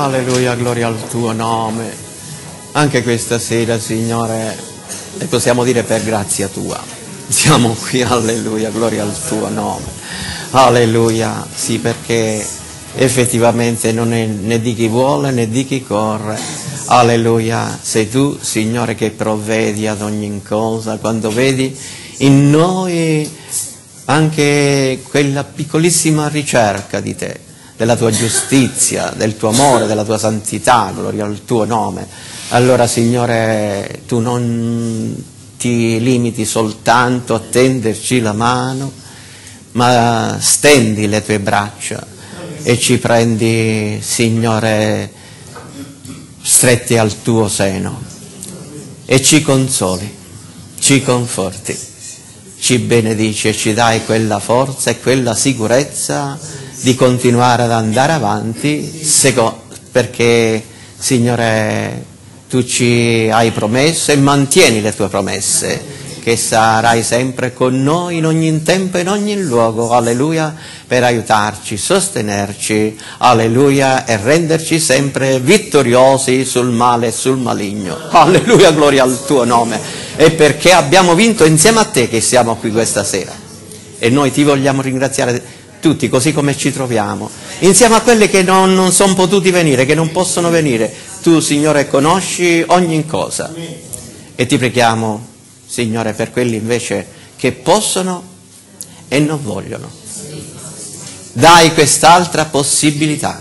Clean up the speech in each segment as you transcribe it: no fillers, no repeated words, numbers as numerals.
Alleluia, gloria al tuo nome. Anche questa sera, Signore, e possiamo dire per grazia tua, siamo qui, alleluia, gloria al tuo nome. Alleluia, sì, perché effettivamente non è né di chi vuole né di chi corre. Alleluia, sei tu, Signore, che provvedi ad ogni cosa, quando vedi in noi anche quella piccolissima ricerca di te, della tua giustizia, del tuo amore, della tua santità, gloria al tuo nome. Allora, Signore, tu non ti limiti soltanto a tenderci la mano, ma stendi le tue braccia e ci prendi, Signore, stretti al tuo seno e ci consoli, ci conforti, ci benedici e ci dai quella forza e quella sicurezza di continuare ad andare avanti, perché, Signore, tu ci hai promesso e mantieni le tue promesse, che sarai sempre con noi in ogni tempo e in ogni luogo, alleluia, per aiutarci, sostenerci, alleluia, e renderci sempre vittoriosi sul male e sul maligno, alleluia, gloria al tuo nome, e perché abbiamo vinto insieme a te che siamo qui questa sera, e noi ti vogliamo ringraziare tutti, così come ci troviamo, insieme a quelli che non sono potuti venire, che non possono venire. Tu, Signore, conosci ogni cosa, e ti preghiamo, Signore, per quelli invece che possono e non vogliono. Dai quest'altra possibilità,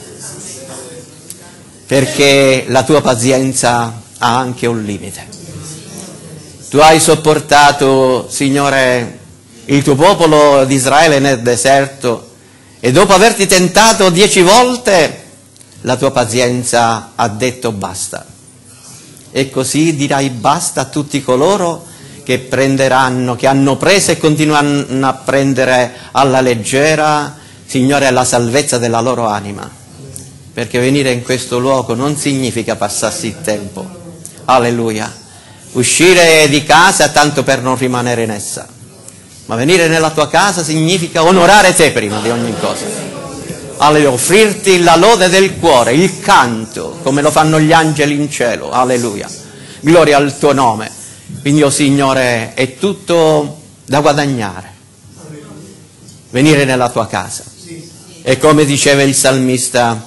perché la tua pazienza ha anche un limite. Tu hai sopportato, Signore, il tuo popolo di Israele nel deserto, e dopo averti tentato 10 volte, la tua pazienza ha detto basta. E così dirai basta a tutti coloro che prenderanno, che hanno preso e continuano a prendere alla leggera, Signore, la salvezza della loro anima. Perché venire in questo luogo non significa passarsi il tempo. Alleluia. Uscire di casa tanto per non rimanere in essa. Ma venire nella tua casa significa onorare te prima di ogni cosa. Alleluia, offrirti la lode del cuore, il canto, come lo fanno gli angeli in cielo. Alleluia, gloria al tuo nome. Quindi, oh Signore, è tutto da guadagnare. Venire nella tua casa. E come diceva il salmista,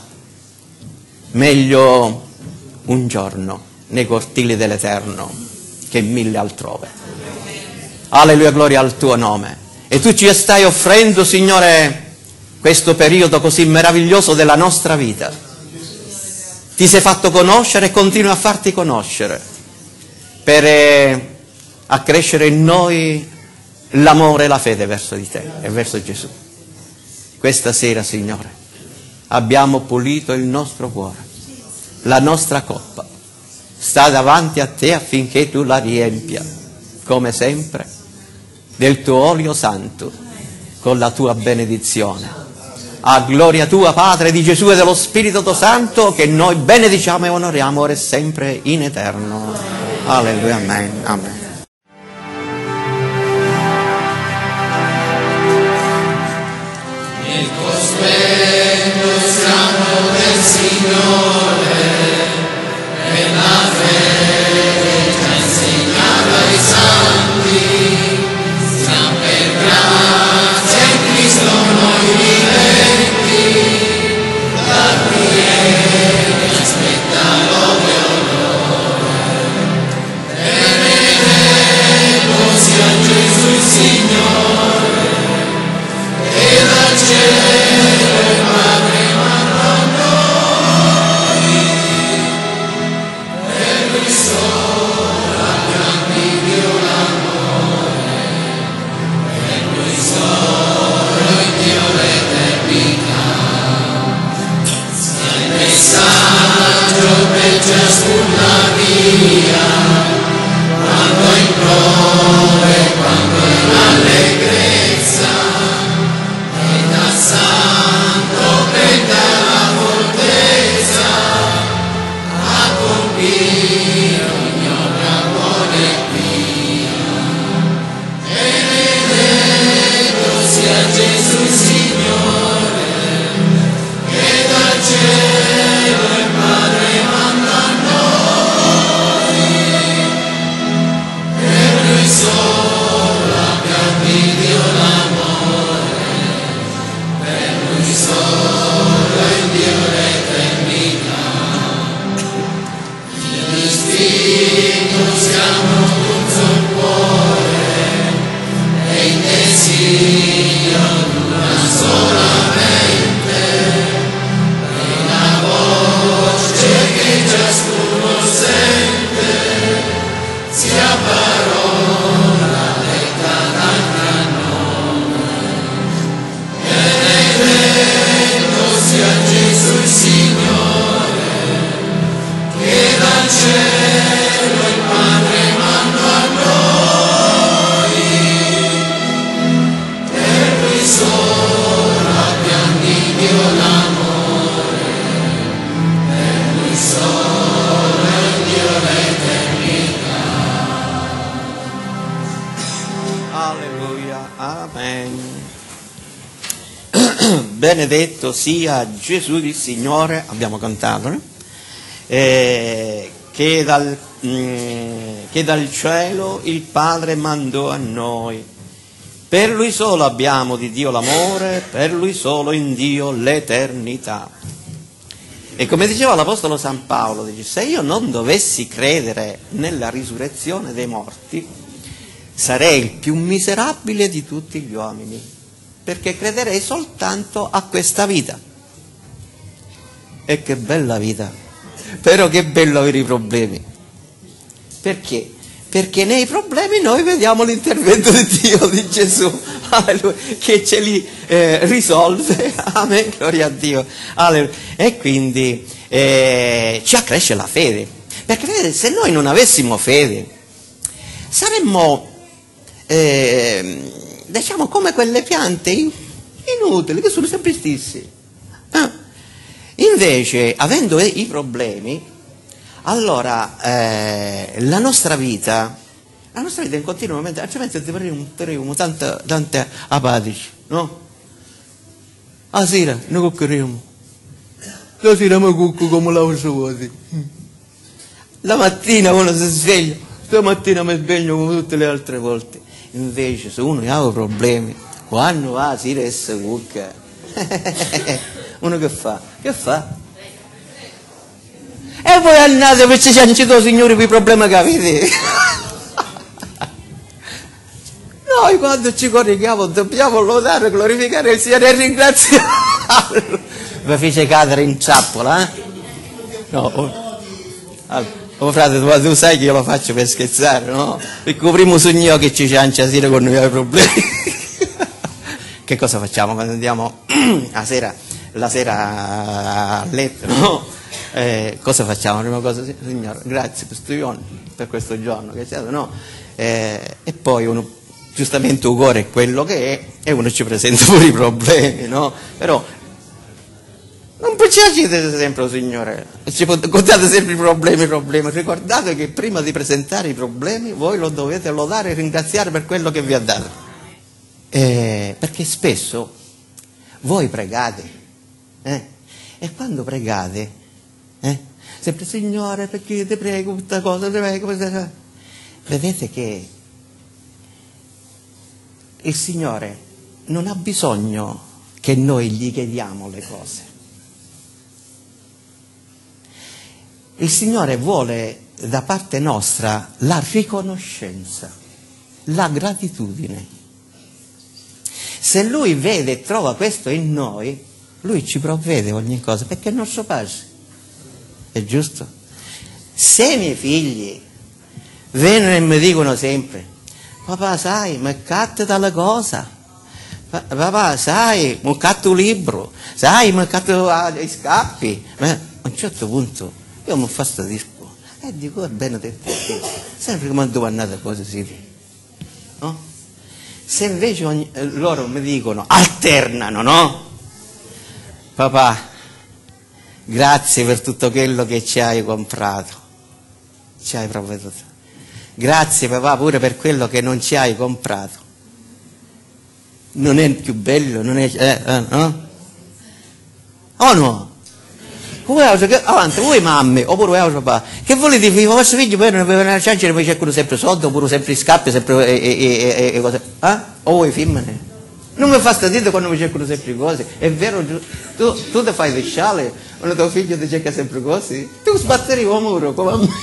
meglio un giorno nei cortili dell'Eterno che 1000 altrove. Alleluia, gloria al tuo nome. E tu ci stai offrendo, Signore, questo periodo così meraviglioso della nostra vita. Ti sei fatto conoscere e continui a farti conoscere per accrescere in noi l'amore e la fede verso di te e verso Gesù. Questa sera, Signore, abbiamo pulito il nostro cuore, la nostra coppa sta davanti a te affinché tu la riempia, come sempre, del tuo olio santo, con la tua benedizione. A gloria tua, Padre, di Gesù e dello Spirito Santo, che noi benediciamo e onoriamo ora e sempre in eterno. Alleluia, amen, amen. Nel cospetto santo del Signore, per la fede ci ha insegnato ai santi, siamo per grazia in Cristo noi viventi, da cui egli aspetta lode e onore, e Alleluia, amen. Benedetto sia Gesù il Signore, abbiamo cantato, no? Che dal cielo il Padre mandò a noi. Per Lui solo abbiamo di Dio l'amore, per Lui solo in Dio l'eternità. E come diceva l'Apostolo San Paolo, dice, se io non dovessi credere nella risurrezione dei morti, sarei il più miserabile di tutti gli uomini, perché crederei soltanto a questa vita. E che bella vita, però che bello avere i problemi. Perché? Perché nei problemi noi vediamo l'intervento di Dio, di Gesù, alleluia, che ce li risolve, amen, gloria a Dio, alleluia. E quindi ci accresce la fede, perché vedete, se noi non avessimo fede, saremmo, diciamo, come quelle piante inutili, che sono sempre stesse. Invece, avendo i problemi, allora la nostra vita in continuo momento, altrimenti diventiamo tante apatici, no? La sera ne cuccheremo, la sera mi cucco come la vuoti. La mattina uno si sveglia, stamattina mi sveglio come tutte le altre volte. Invece se uno ha problemi, quando va a sera e si cucca, uno che fa? Che fa? E voi andate per ciancito, signori, per i problemi che avete. Noi quando ci correghiamo dobbiamo lodare, glorificare il Signore e ringraziarlo. Vi fece cadere in trappola, eh? No, frate, tu sai che io lo faccio per scherzare, no? Perché il primo sogno che ci ciancia sera con noi ai problemi. Che cosa facciamo quando andiamo la sera a letto, no? Cosa facciamo? La prima cosa, Signore, grazie per questo giorno che è stato, no? E poi uno, giustamente il cuore è quello che è, e uno ci presenta pure i problemi, no? Però non ci agite sempre, Signore, ci contate sempre i problemi. Ricordate che prima di presentare i problemi voi lo dovete lodare e ringraziare per quello che vi ha dato. Perché spesso voi pregate, e quando pregate, sempre, Signore, perché ti prego questa cosa, ti prego. Vedete che il Signore non ha bisogno che noi gli chiediamo le cose. Il Signore vuole da parte nostra la riconoscenza, la gratitudine. Se Lui vede e trova questo in noi, Lui ci provvede ogni cosa, perché è il nostro Padre. È giusto? Se i miei figli vengono e mi dicono sempre, papà, sai, mi catto tale cosa, papà, sai, mi catto un libro, sai, mi catto i scappi, ma a un certo punto io mi fastidisco e dico, è bene detto, sempre come domandate cose simili, no? Se invece loro mi dicono, alternano, no? Papà, grazie per tutto quello che ci hai comprato, ci hai provveduto. Grazie papà pure per quello che non ci hai comprato. Non è più bello, non è... no? O no? Avanti, voi mamme, oppure voi papà, che volete dire, i vostri figli poi non avevano ciancere, poi cercano sempre soldi, oppure sempre scappi, sempre e cose. O voi femmine? Non mi fa stare quando mi cercano sempre cose, è vero, tu ti fai del sciale, quando tuo figlio ti cerca sempre cose, tu sbatterai il muro come me.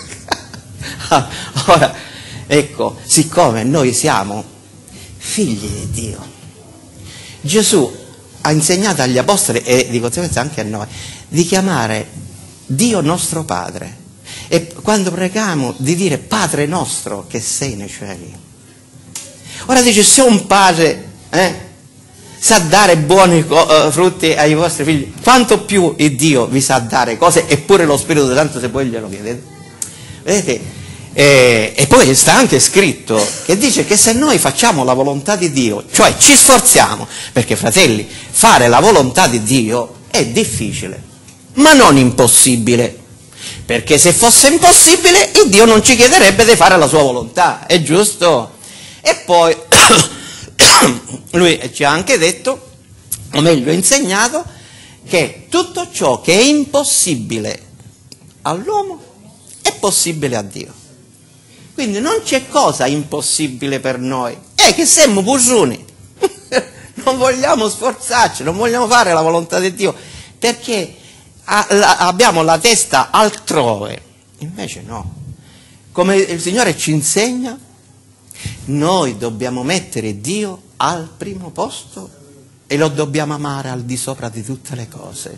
Ora, ecco, siccome noi siamo figli di Dio, Gesù ha insegnato agli apostoli e di conseguenza anche a noi di chiamare Dio nostro Padre, e quando preghiamo di dire Padre nostro che sei nei cieli. Ora dice, se un padre sa dare buoni frutti ai vostri figli, quanto più il Dio vi sa dare cose, eppure lo Spirito Santo se voi glielo chiedete. Vedete? E poi sta anche scritto che dice che se noi facciamo la volontà di Dio, cioè ci sforziamo, perché fratelli, fare la volontà di Dio è difficile, ma non impossibile, perché se fosse impossibile il Dio non ci chiederebbe di fare la sua volontà, è giusto? E poi lui ci ha anche detto, o meglio insegnato, che tutto ciò che è impossibile all'uomo è possibile a Dio. Quindi non c'è cosa impossibile per noi, è che siamo pusciuni, non vogliamo sforzarci, non vogliamo fare la volontà di Dio, perché abbiamo la testa altrove. Invece no, come il Signore ci insegna, noi dobbiamo mettere Dio al primo posto e lo dobbiamo amare al di sopra di tutte le cose,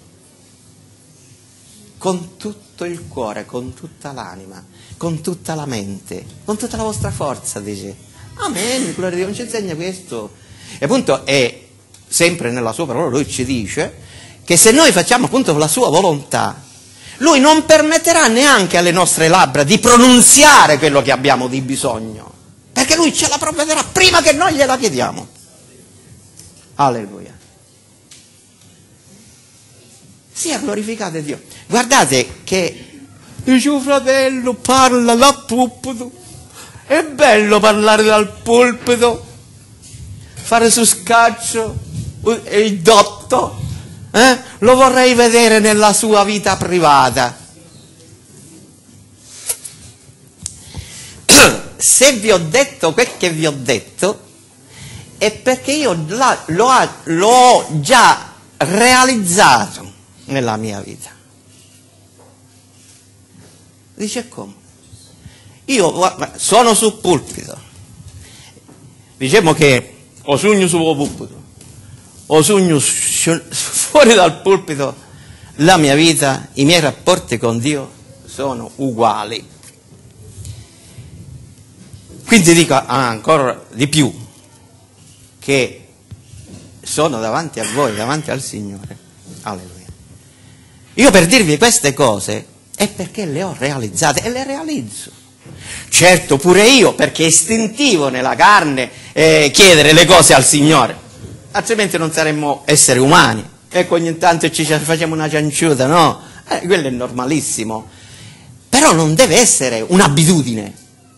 con tutto il cuore, con tutta l'anima, con tutta la mente, con tutta la vostra forza, dice. Amen, gloria a Dio, non ci insegna questo. E appunto è sempre nella sua parola, lui ci dice che se noi facciamo appunto la sua volontà, lui non permetterà neanche alle nostre labbra di pronunziare quello che abbiamo di bisogno, perché lui ce la provvederà prima che noi gliela chiediamo. Alleluia. Sia glorificato Dio. Guardate che il suo fratello parla dal pulpito. È bello parlare dal pulpito, fare su scaccio e il dotto. Lo vorrei vedere nella sua vita privata. Se vi ho detto quel che vi ho detto, è perché io l'ho già realizzato nella mia vita. Dice come? Io sono sul pulpito, diciamo che o sogno sul pulpito o sogno fuori dal pulpito, la mia vita, i miei rapporti con Dio sono uguali. Quindi dico ancora di più, che sono davanti a voi, davanti al Signore. Alleluia. Io per dirvi queste cose è perché le ho realizzate e le realizzo. Certo, pure io, perché è istintivo nella carne chiedere le cose al Signore, altrimenti non saremmo esseri umani. Ecco, ogni tanto ci facciamo una cianciuta, no? Quello è normalissimo. Però non deve essere un'abitudine.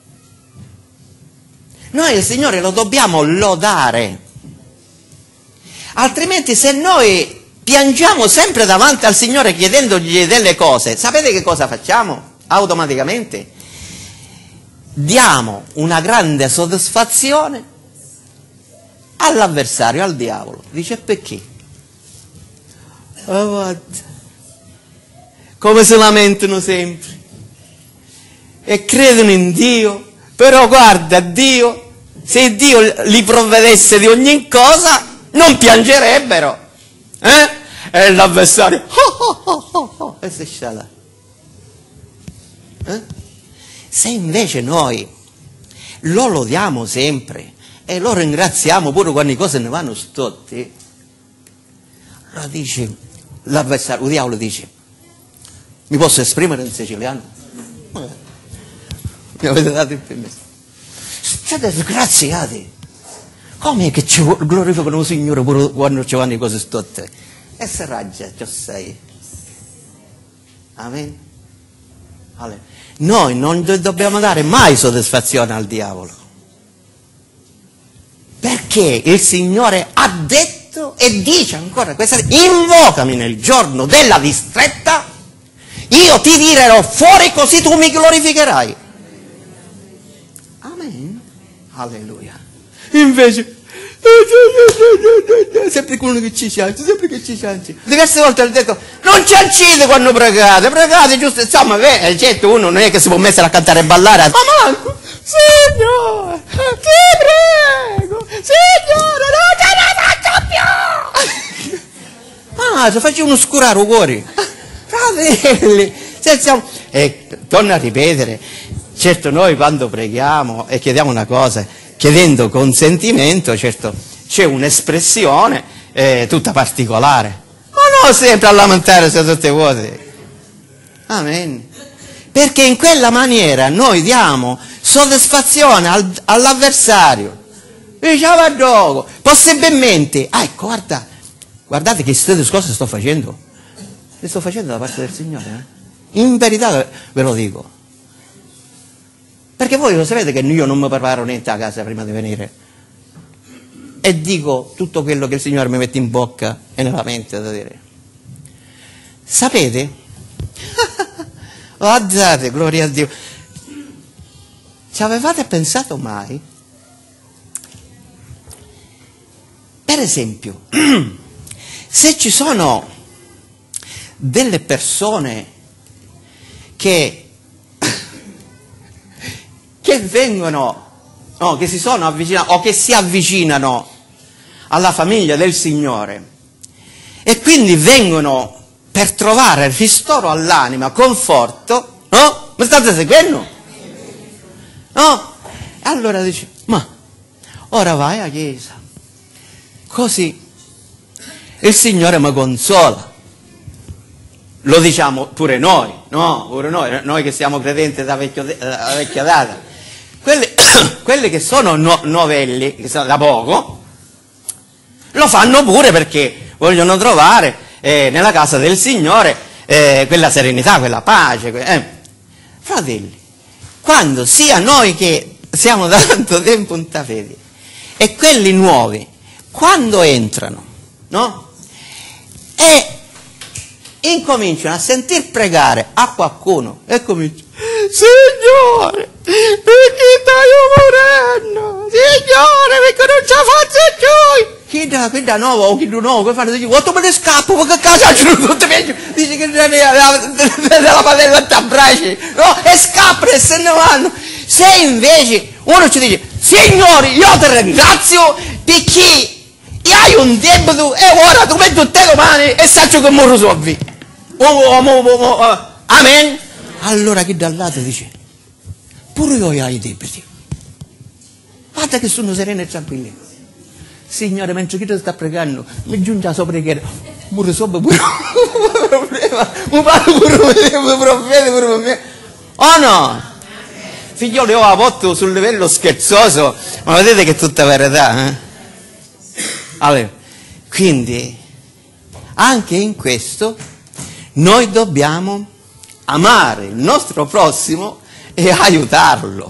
Noi il Signore lo dobbiamo lodare, altrimenti se noi piangiamo sempre davanti al Signore chiedendogli delle cose, sapete che cosa facciamo? Automaticamente diamo una grande soddisfazione all'avversario, al diavolo. Dice perché? Oh, guarda, come si lamentano sempre e credono in Dio, però guarda Dio, se Dio li provvedesse di ogni cosa non piangerebbero, e l'avversario e se sciala. Se invece noi lo lodiamo sempre e lo ringraziamo pure quando le cose ne vanno storte, allora dice l'avversario, il diavolo dice: mi posso esprimere in siciliano? Mi avete dato il permesso? Siete disgraziati, come che ci glorificano il Signore pure quando ci vanno le cose storte? E se raggia, ciò sei. Amen. Allora, noi non dobbiamo dare mai soddisfazione al diavolo, perché il Signore ha detto e dice ancora questa: invocami nel giorno della distretta, io ti tirerò fuori così tu mi glorificherai. Amen. Alleluia. Invece sempre quello che ci cianci, sempre che ci cianci. Diverse volte ho detto: non ciancite quando pregate, pregate giusto, insomma, certo, uno non è che si può mettere a cantare e ballare, ma manco, Signore, ti prego, Signore, non ce la faccio più. Se faccio uno scurare i cuori, fratelli, torno a ripetere, certo noi quando preghiamo e chiediamo una cosa, chiedendo consentimento, certo c'è un'espressione tutta particolare, ma non sempre a lamentare se tutte vuote. Amen. Perché in quella maniera noi diamo soddisfazione all'avversario. Diciamo dopo, possibilmente, ecco, guardate che queste cose sto facendo, le sto facendo da parte del Signore, In verità ve lo dico. Perché voi lo sapete che io non mi preparo niente a casa prima di venire. E dico tutto quello che il Signore mi mette in bocca e nella mente da dire. Sapete? Guardate, gloria a Dio. Ci avevate pensato mai? Per esempio, se ci sono delle persone che vengono, no, che si sono avvicinate o che si avvicinano alla famiglia del Signore e quindi vengono per trovare ristoro all'anima, conforto, no? Mi state seguendo? No? E allora dice, ma ora vai a chiesa, così il Signore mi consola. Lo diciamo pure noi, no? Pure noi che siamo credenti da vecchia data. Quelli che sono novelli, che sono da poco, lo fanno pure perché vogliono trovare nella casa del Signore quella serenità, quella pace. Fratelli, quando sia noi che siamo da tanto tempo in fede e quelli nuovi, quando entrano, no? E incominciano a sentir pregare a qualcuno e cominciano, Signore, perché stai morendo? Signore, perché non ce la faccio più? Chi da nuovo o chi da nuovo, che fanno? Dice, quanto me ne scappo, perché casa c'è tutto meglio? Dice che della padella t'abbracci, no? E scappano e se ne vanno. Se invece uno ci dice, Signore, io ti ringrazio perché hai un debito e ora tu metti tutte le mani e saccio che mi risolvi. Amen. Allora chi dal lato dice, pure io ho i debiti. Guarda che sono sereno e tranquillo. Signore, mentre chi ti sta pregando, mi giunge la sua preghiera, mi risolve pure un problema, mi parlo pure un profeta pure per me. Oh no? Figlioli, io la porto sul livello scherzoso, ma vedete che è tutta verità, eh? Allora, quindi, anche in questo, noi dobbiamo amare il nostro prossimo e aiutarlo.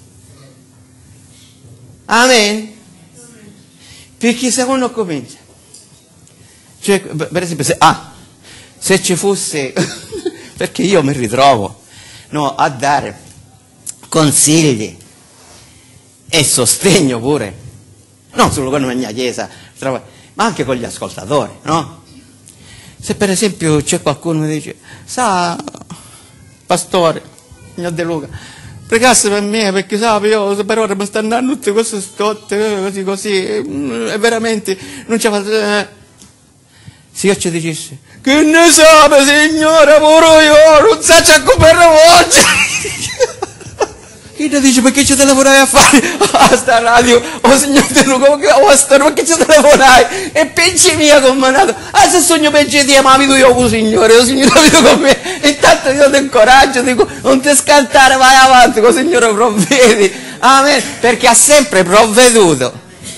Amen? Perché se uno comincia, cioè, per esempio, se ci fosse, perché io mi ritrovo, no, a dare consigli e sostegno pure, non solo con la mia chiesa, ma anche con gli ascoltatori, no? Se per esempio c'è qualcuno che mi dice, sa, pastore, signor De Luca, pregasse per me perché sa, io per ora mi stanno dando tutte queste stotte, così, e veramente non ce la faccio. Se io ci dicessi, che ne sape signore, pure io, non so c'è come oggi. Chi ti dice perché ci telefonai a fare a sta radio, signor De Luca, o a sta perché ci telefonai? E pensi mia comandato, se sogno pensi di ma vedo io con signore vedo con me, e intanto io ti incoraggio, dico, non ti scantare, vai avanti, con signore provvedi, amen, perché ha sempre provveduto,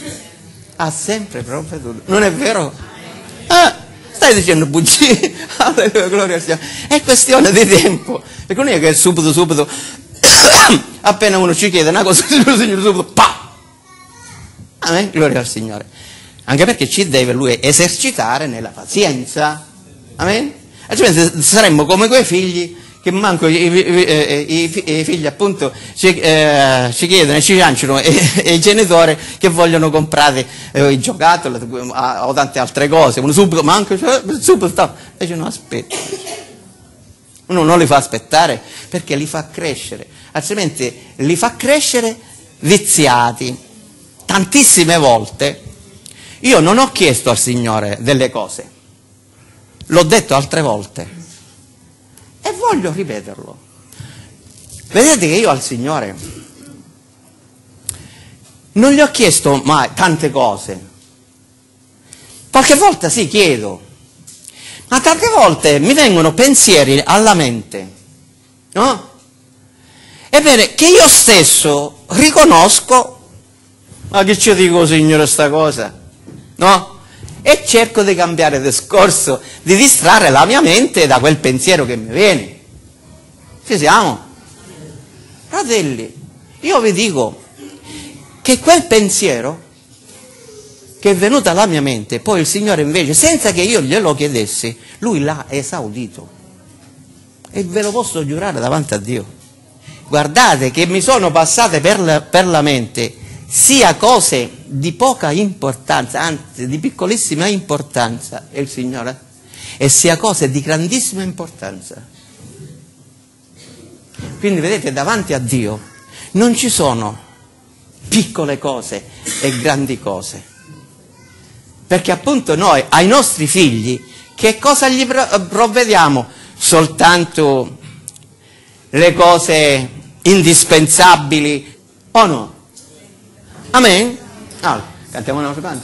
non è vero? Stai dicendo bugie, alleluia, gloria al Signore, è questione di tempo, perché non è che subito, appena uno ci chiede una cosa, il Signore subito, pa! Amen, gloria al Signore. Anche perché ci deve Lui esercitare nella pazienza. Amen? Altrimenti saremmo come quei figli che manco i figli appunto ci chiedono e ci lanciano e i genitori che vogliono comprare i giocattoli o tante altre cose. Uno subito, ma anche subito, invece no, aspetta. Uno non li fa aspettare perché li fa crescere, altrimenti li fa crescere viziati. Tantissime volte io non ho chiesto al Signore delle cose, l'ho detto altre volte e voglio ripeterlo. Vedete che io al Signore non gli ho chiesto mai tante cose, qualche volta sì chiedo, ma tante volte mi vengono pensieri alla mente, no? Ebbene, che io stesso riconosco, ma che ci dico Signore sta cosa, no? E cerco di cambiare discorso, di distrarre la mia mente da quel pensiero che mi viene. Ci siamo? Fratelli, Io vi dico che quel pensiero che è venuto alla mia mente, poi il Signore invece, senza che io glielo chiedessi, Lui l'ha esaudito. E ve lo posso giurare davanti a Dio. Guardate che mi sono passate per la mente sia cose di poca importanza, anzi di piccolissima importanza, è il Signore, e sia cose di grandissima importanza. Quindi vedete, davanti a Dio non ci sono piccole cose e grandi cose. Perché appunto noi ai nostri figli che cosa gli provvediamo? Soltanto le cose indispensabili o no? Amen? Allora, cantiamo una canto.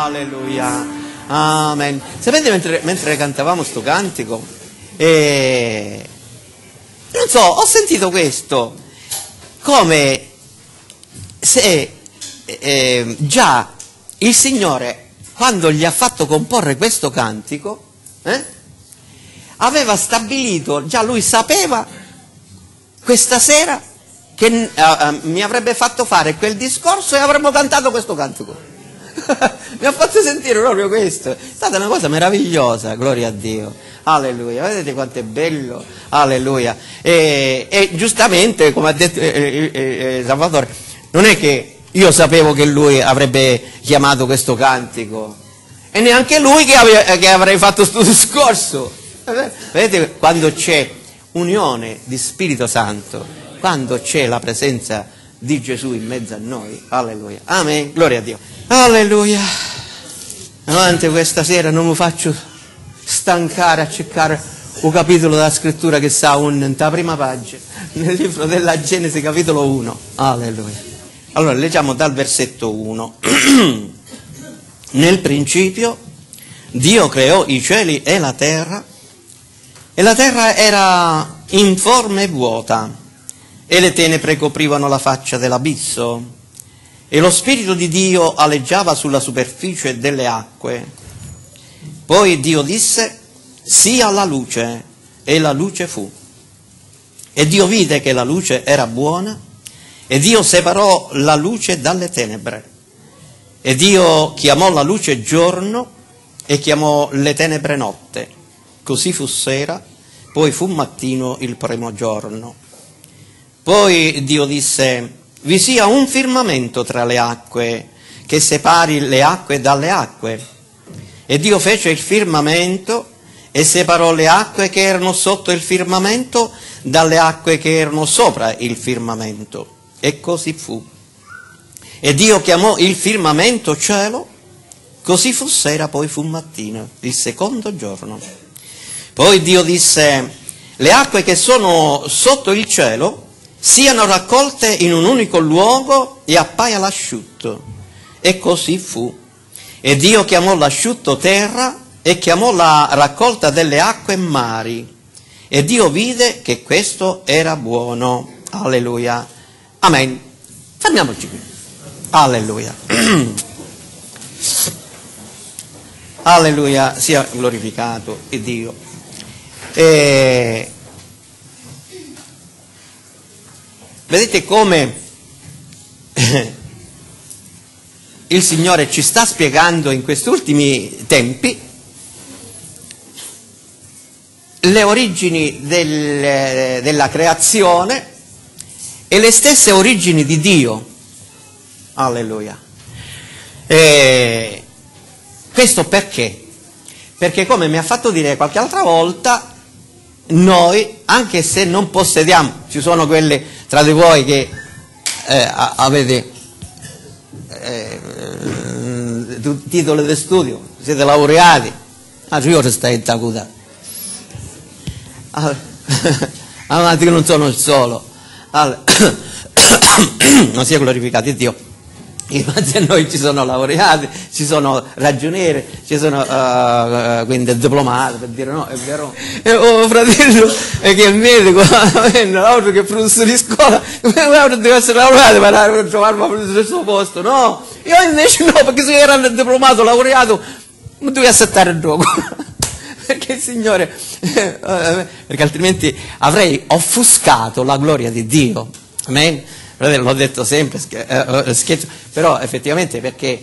Alleluia. Amen. Sapete, mentre cantavamo sto cantico, non so, ho sentito questo, come se già il Signore, quando gli ha fatto comporre questo cantico, aveva stabilito, già lui sapeva questa sera che mi avrebbe fatto fare quel discorso e avremmo cantato questo cantico. Mi ha fatto sentire proprio questo. È stata una cosa meravigliosa, gloria a Dio. Alleluia, vedete quanto è bello. Alleluia. E giustamente, come ha detto Salvatore, non è che io sapevo che lui avrebbe chiamato questo cantico, e neanche lui che avrei fatto questo discorso. Vedete, quando c'è unione di Spirito Santo, quando c'è la presenza di Gesù in mezzo a noi, alleluia, amen, gloria a Dio, alleluia. Avanti, questa sera non mi faccio stancare a cercare un capitolo della scrittura che sta nella prima pagina, nel libro della Genesi, capitolo 1, alleluia. Allora, leggiamo dal versetto 1. Nel principio Dio creò i cieli e la terra era informe e vuota, e le tenebre coprivano la faccia dell'abisso, e lo Spirito di Dio aleggiava sulla superficie delle acque. Poi Dio disse: sia la luce, e la luce fu. E Dio vide che la luce era buona, e Dio separò la luce dalle tenebre. E Dio chiamò la luce giorno e chiamò le tenebre notte. Così fu sera, poi fu mattino il primo giorno. Poi Dio disse: vi sia un firmamento tra le acque, che separi le acque dalle acque. E Dio fece il firmamento e separò le acque che erano sotto il firmamento dalle acque che erano sopra il firmamento. E così fu. E Dio chiamò il firmamento cielo. Così fu sera, poi fu mattino, il secondo giorno. Poi Dio disse: le acque che sono sotto il cielo siano raccolte in un unico luogo e appaia l'asciutto. E così fu. E Dio chiamò l'asciutto terra e chiamò la raccolta delle acque mari. E Dio vide che questo era buono. Alleluia. Amen. Fermiamoci qui. Alleluia. Alleluia, sia glorificato il Dio. Vedete come il Signore ci sta spiegando in questi ultimi tempi le origini della creazione e le stesse origini di Dio. Alleluia. Questo perché? Perché, come mi ha fatto dire qualche altra volta, noi, anche se non possediamo, ci sono quelli tra di voi che avete titolo di studio, siete laureati, io stai in tacuta, avanti che non sono il solo, non sia glorificato Dio. In mezzo a noi ci sono laureati, ci sono ragionieri, ci sono quindi diplomati, per dire no, è vero. Oh, fratello, che è il medico, l'altro che è professore di scuola, deve essere laureato per trovarmi sul suo posto, no? Io invece no, perché se io ero diplomato, laureato, non dovevo accettare il gioco. Perché il Signore, perché altrimenti avrei offuscato la gloria di Dio. Amen. L'ho detto sempre, scherzo, però effettivamente perché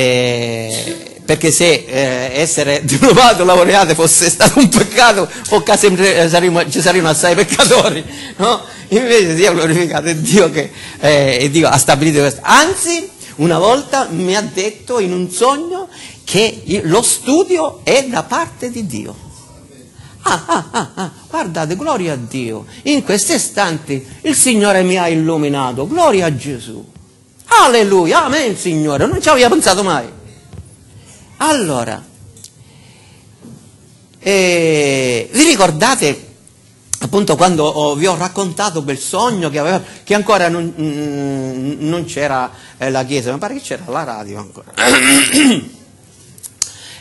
se essere diplomato, laureato fosse stato un peccato, ci saremmo assai peccatori, no? Invece Dio glorificato, è Dio che Dio ha stabilito questo. Anzi, una volta mi ha detto in un sogno che lo studio è da parte di Dio. Guardate, gloria a Dio, in questi istanti il Signore mi ha illuminato, gloria a Gesù, alleluia, amen Signore, non ci avevo pensato mai. Allora, vi ricordate appunto quando vi ho raccontato quel sogno che ancora non c'era la chiesa, mi pare che c'era la radio ancora.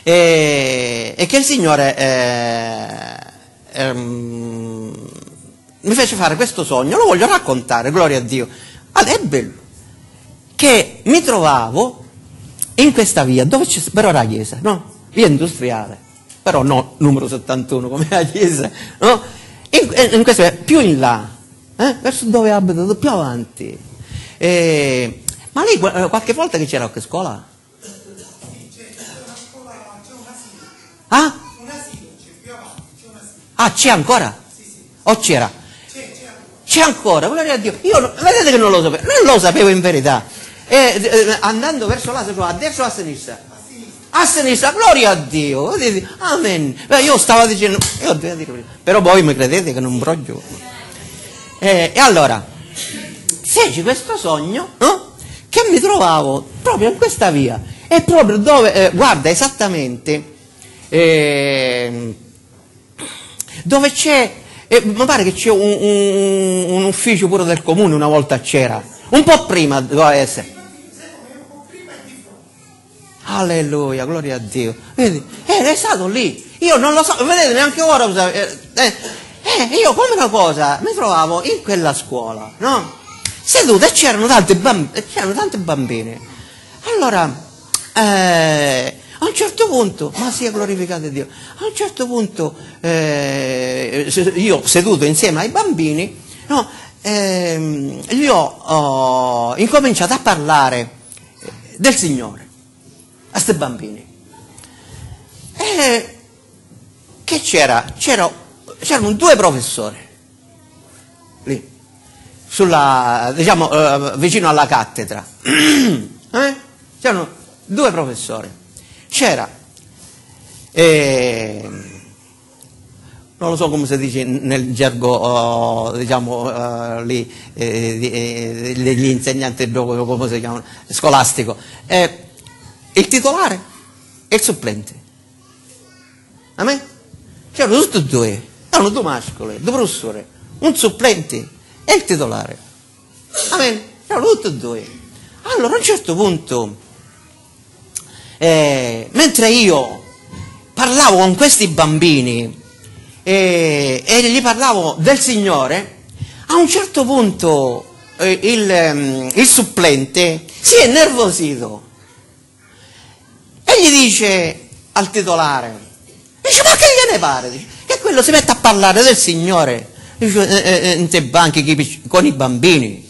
e che il Signore mi fece fare questo sogno, lo voglio raccontare, gloria a Dio. Allora, è bello che mi trovavo in questa via, dove c'è però la chiesa, no? Via industriale, però no, numero 71 come la chiesa, no? In questa via, più in là, verso dove abito, più avanti. Ma lì qualche volta che c'era qualche scuola? Ah? Ah, c'è ancora? O c'era? C'è ancora, gloria a Dio. Io, vedete che non lo sapevo, non lo sapevo in verità. Andando verso là, a destra o a sinistra? A sinistra, gloria a Dio. Amen. Io stavo dicendo, però voi mi credete che non broglio. E allora, feci questo sogno, no? Che mi trovavo proprio in questa via. E proprio dove, guarda, esattamente, dove c'è, mi pare che c'è un ufficio pure del comune, una volta c'era, un po' prima doveva essere. Alleluia, gloria a Dio. Vedi, è stato lì. Io non lo so, vedete, neanche ora. Io come una cosa mi trovavo in quella scuola, no? Seduta e c'erano tante bambine. Allora, a un certo punto, ma sia glorificato Dio, a un certo punto io seduto insieme ai bambini, no, gli ho incominciato a parlare del Signore a questi bambini. Che c'erano due professori lì, diciamo, vicino alla cattedra. C'erano due professori. C'era, non lo so come si dice nel gergo, diciamo, lì, degli insegnanti, come si chiamano, scolastico, il titolare e il supplente. Amen? C'erano tutti e due, erano due mascoli, due professori, un supplente e il titolare. Amen? Erano tutti e due. Allora a un certo punto, mentre io parlavo con questi bambini e gli parlavo del Signore, a un certo punto il supplente si è innervosito e gli dice al titolare, dice, ma che gliene pare? Dice, che quello si mette a parlare del Signore, dice, in te banchi con i bambini.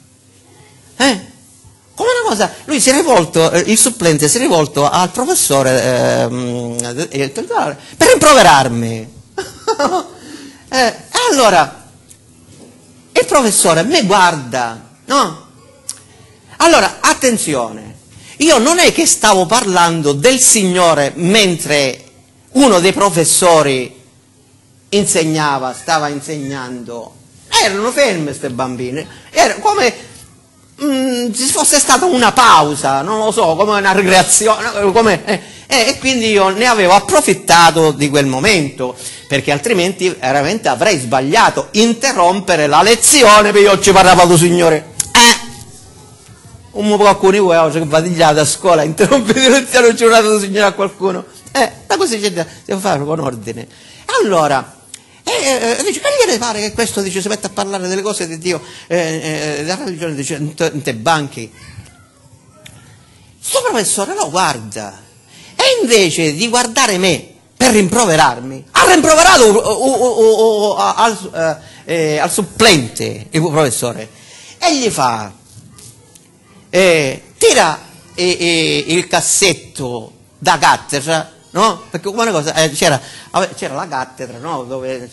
Come una cosa, lui si è rivolto, il supplente si è rivolto al professore per rimproverarmi. Allora, il professore mi guarda, no? Allora, attenzione, io non è che stavo parlando del Signore mentre uno dei professori stava insegnando. Erano ferme queste bambine, era come ci fosse stata una pausa, non lo so, come una ricreazione, e quindi io ne avevo approfittato di quel momento, perché altrimenti veramente avrei sbagliato interrompere la lezione, perché io ci parlavo del Signore. Un po' alcuni uomini che vadigliate a scuola, interrompere la lezione, non ci parlavo del Signore a qualcuno. La cosa si deve fare con ordine. Allora, dice, che gliene pare che questo dice, si mette a parlare delle cose di Dio, della religione, dice, in te banchi. Sto professore lo guarda, e invece di guardare me per rimproverarmi, ha rimproverato al supplente, il professore, e gli fa, tira il cassetto da cattedra, no? Perché come una cosa, c'era la cattedra, no? Dove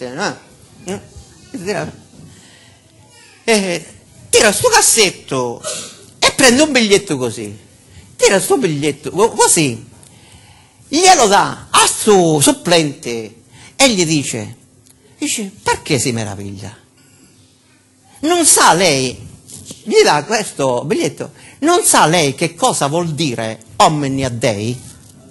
tira sto cassetto e prende un biglietto così, tira sto biglietto così, glielo dà a suo supplente e gli dice, perché si meraviglia? Non sa lei, gli dà questo biglietto, non sa lei che cosa vuol dire Omnia Dei?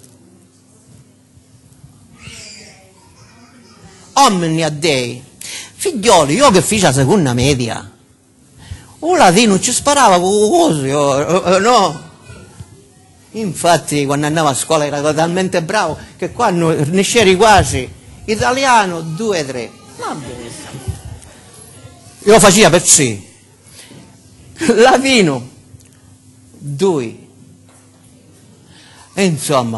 Omnia Dei. Figlioli, io che feci la seconda media, un latino ci sparava con cose, no? Infatti quando andavo a scuola era talmente bravo che quando ne c'eri quasi italiano 2, 3. Va bene. Io lo faceva per sì. Latino 2. E insomma,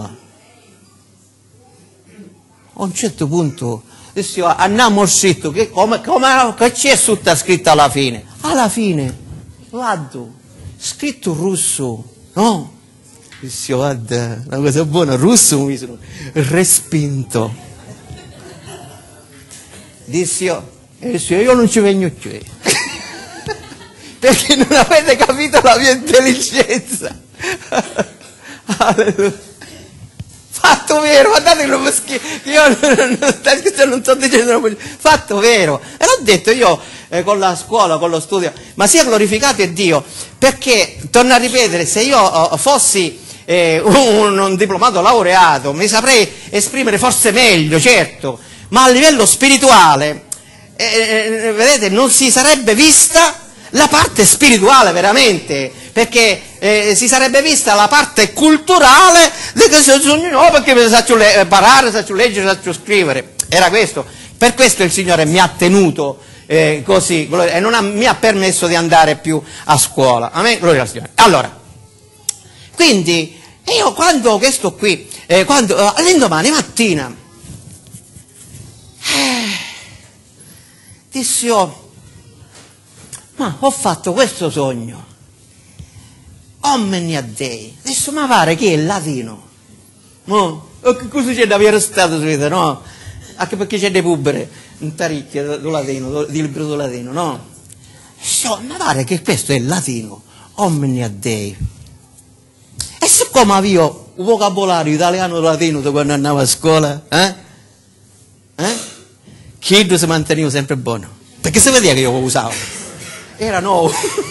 a un certo punto andiamo al sito, che c'è sotto scritto alla fine? Alla fine, vado, scritto russo, no? Dissi, guarda, una cosa buona, russo mi sono respinto. Dissi, io non ci vengo più, perché non avete capito la mia intelligenza. Alleluia. Fatto vero, guardate che io non sto dicendo, fatto vero. E l'ho detto io con la scuola, con lo studio, ma sia glorificato è Dio, perché, torno a ripetere, se io fossi un diplomato laureato mi saprei esprimere forse meglio, certo, ma a livello spirituale, vedete, non si sarebbe vista la parte spirituale veramente, perché si sarebbe vista la parte culturale no, perché mi saccio parlare, saccio leggere, saccio scrivere. Era questo. Per questo il Signore mi ha tenuto così e non mi ha permesso di andare più a scuola. Amen? Gloria al Signore. Allora, quindi io quando questo qui, all'indomani mattina, dissi ma ho fatto questo sogno, omnia Dei, adesso ma pare che è latino, no? Che cosa c'è da avere stato subito, no? Anche perché c'è dei pubere, un taricchio do latino, di libro do latino, no? Ma pare che questo è latino, omnia Dei. E siccome avevo un vocabolario italiano-latino da quando andavo a scuola, chiedo se mantenivo sempre buono, perché si vedeva che io lo usavo. Era nuovo.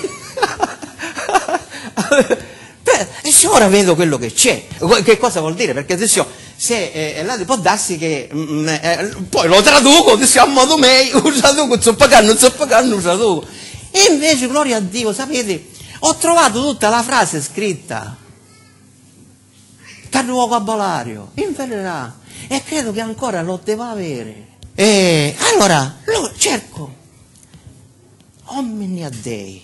E se ora vedo quello che c'è, che cosa vuol dire? Perché adesso se può darsi che poi lo traduco a modo mio, lo traduco, non so pagare, lo traduco. E invece, gloria a Dio, sapete, ho trovato tutta la frase scritta per il vocabolario, in verità, e credo che ancora lo devo avere. E allora lo cerco. Omnia Dei,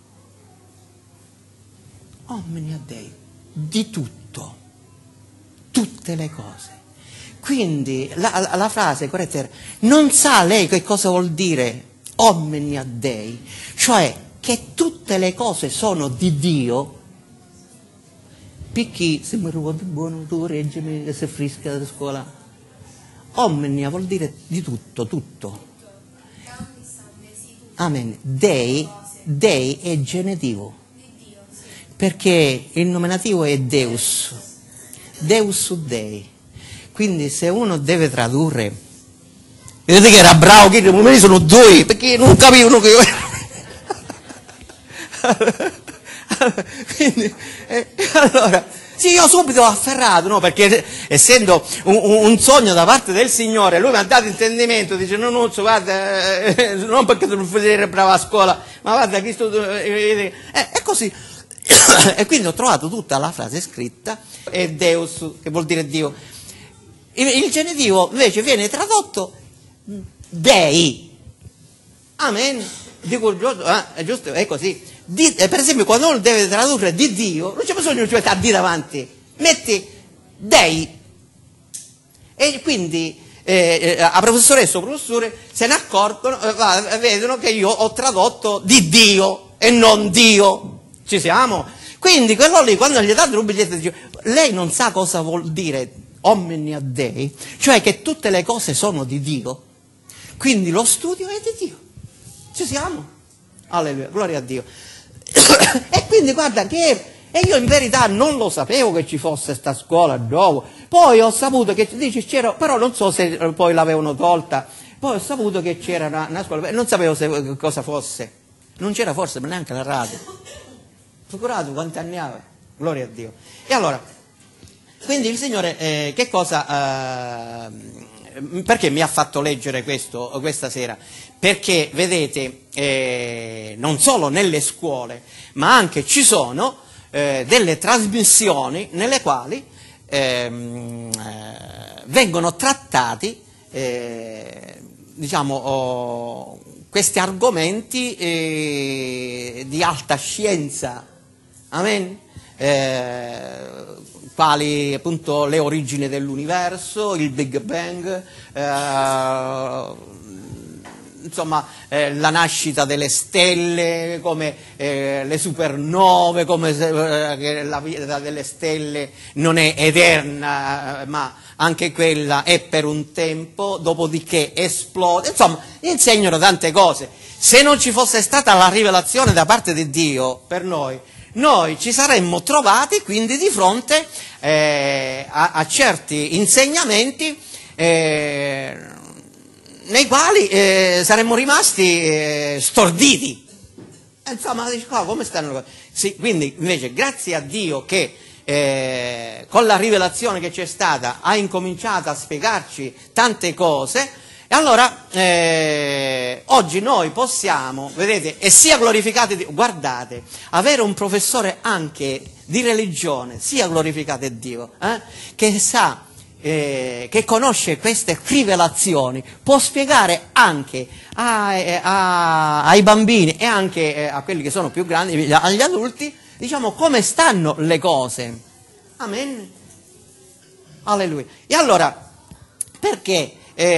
di tutto, tutte le cose. Quindi la frase corretta era, non sa lei che cosa vuol dire Omnia Dei, cioè che tutte le cose sono di Dio, perché se mi ricordo buono tu reggimi che si frisca da scuola. Omnia vuol dire di tutto, tutto. Amen. Dei è genitivo, perché il nominativo è Deus, Deus Dei. Quindi se uno deve tradurre, vedete che era bravo, che me sono 2, perché non capivano che io ero. Quindi, allora, sì, io subito ho afferrato, no? Perché essendo un sogno da parte del Signore, lui mi ha dato intendimento, dice, no, guarda, non perché tu non fai brava a scuola, ma guarda, Cristo, è così. E quindi ho trovato tutta la frase scritta, è Deus, che vuol dire Dio. Il genitivo invece viene tradotto Dei. Amen. Dico, giusto, è così. Per esempio, quando uno deve tradurre di Dio, non c'è bisogno di mettere D davanti, metti Dei. E quindi a professoressa o professore se ne accorgono, vedono che io ho tradotto di Dio e non Dio. Ci siamo? Quindi quello lì, quando gli date un biglietto, dice, lei non sa cosa vuol dire Omnia Dei, cioè che tutte le cose sono di Dio, quindi lo studio è di Dio. Ci siamo? Alleluia, gloria a Dio. E quindi guarda che, e io in verità non lo sapevo che ci fosse sta scuola dopo, poi ho saputo che, dice, c'era, però non so se poi l'avevano tolta, poi ho saputo che c'era una scuola, non sapevo cosa fosse, non c'era forse neanche la radio. Procurato quanti anni aveva? Gloria a Dio. E allora, quindi il Signore che cosa, perché mi ha fatto leggere questo questa sera? Perché vedete, non solo nelle scuole, ma anche ci sono delle trasmissioni nelle quali vengono trattati diciamo, questi argomenti di alta scienza, amen? Quali appunto le origini dell'universo, il Big Bang, insomma la nascita delle stelle, come le supernove, come che la vita delle stelle non è eterna, ma anche quella è per un tempo, dopodiché esplode, insomma insegnano tante cose. Se non ci fosse stata la rivelazione da parte di Dio per noi ci saremmo trovati quindi di fronte a certi insegnamenti nei quali saremmo rimasti storditi. Insomma, dici, come stanno le cose? Sì, quindi invece grazie a Dio che con la rivelazione che c'è stata ha incominciato a spiegarci tante cose, e allora oggi noi possiamo, vedete, e sia glorificate Dio, guardate, avere un professore anche di religione, sia glorificate Dio, che sa, che conosce queste rivelazioni, può spiegare anche ai bambini e anche a quelli che sono più grandi, agli adulti, diciamo, come stanno le cose. Amen. Alleluia. E allora, perché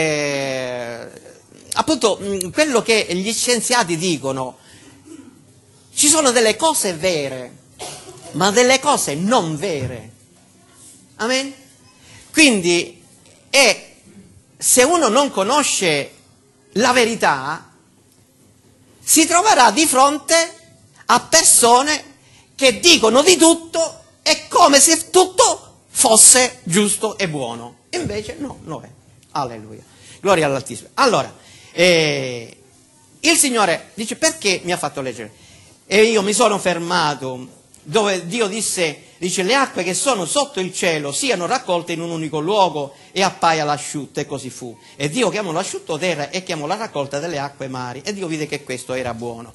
appunto quello che gli scienziati dicono, ci sono delle cose vere, ma delle cose non vere. Amen. Quindi, se uno non conosce la verità, si troverà di fronte a persone che dicono di tutto, è come se tutto fosse giusto e buono. Invece no, non è. Alleluia. Gloria all'Altissimo. Allora, il Signore dice, perché mi ha fatto leggere? E io mi sono fermato dove Dio dice, le acque che sono sotto il cielo siano raccolte in un unico luogo e appaia l'asciutto, e così fu. E Dio chiamò l'asciutto terra e chiamò la raccolta delle acque mari, e Dio vide che questo era buono.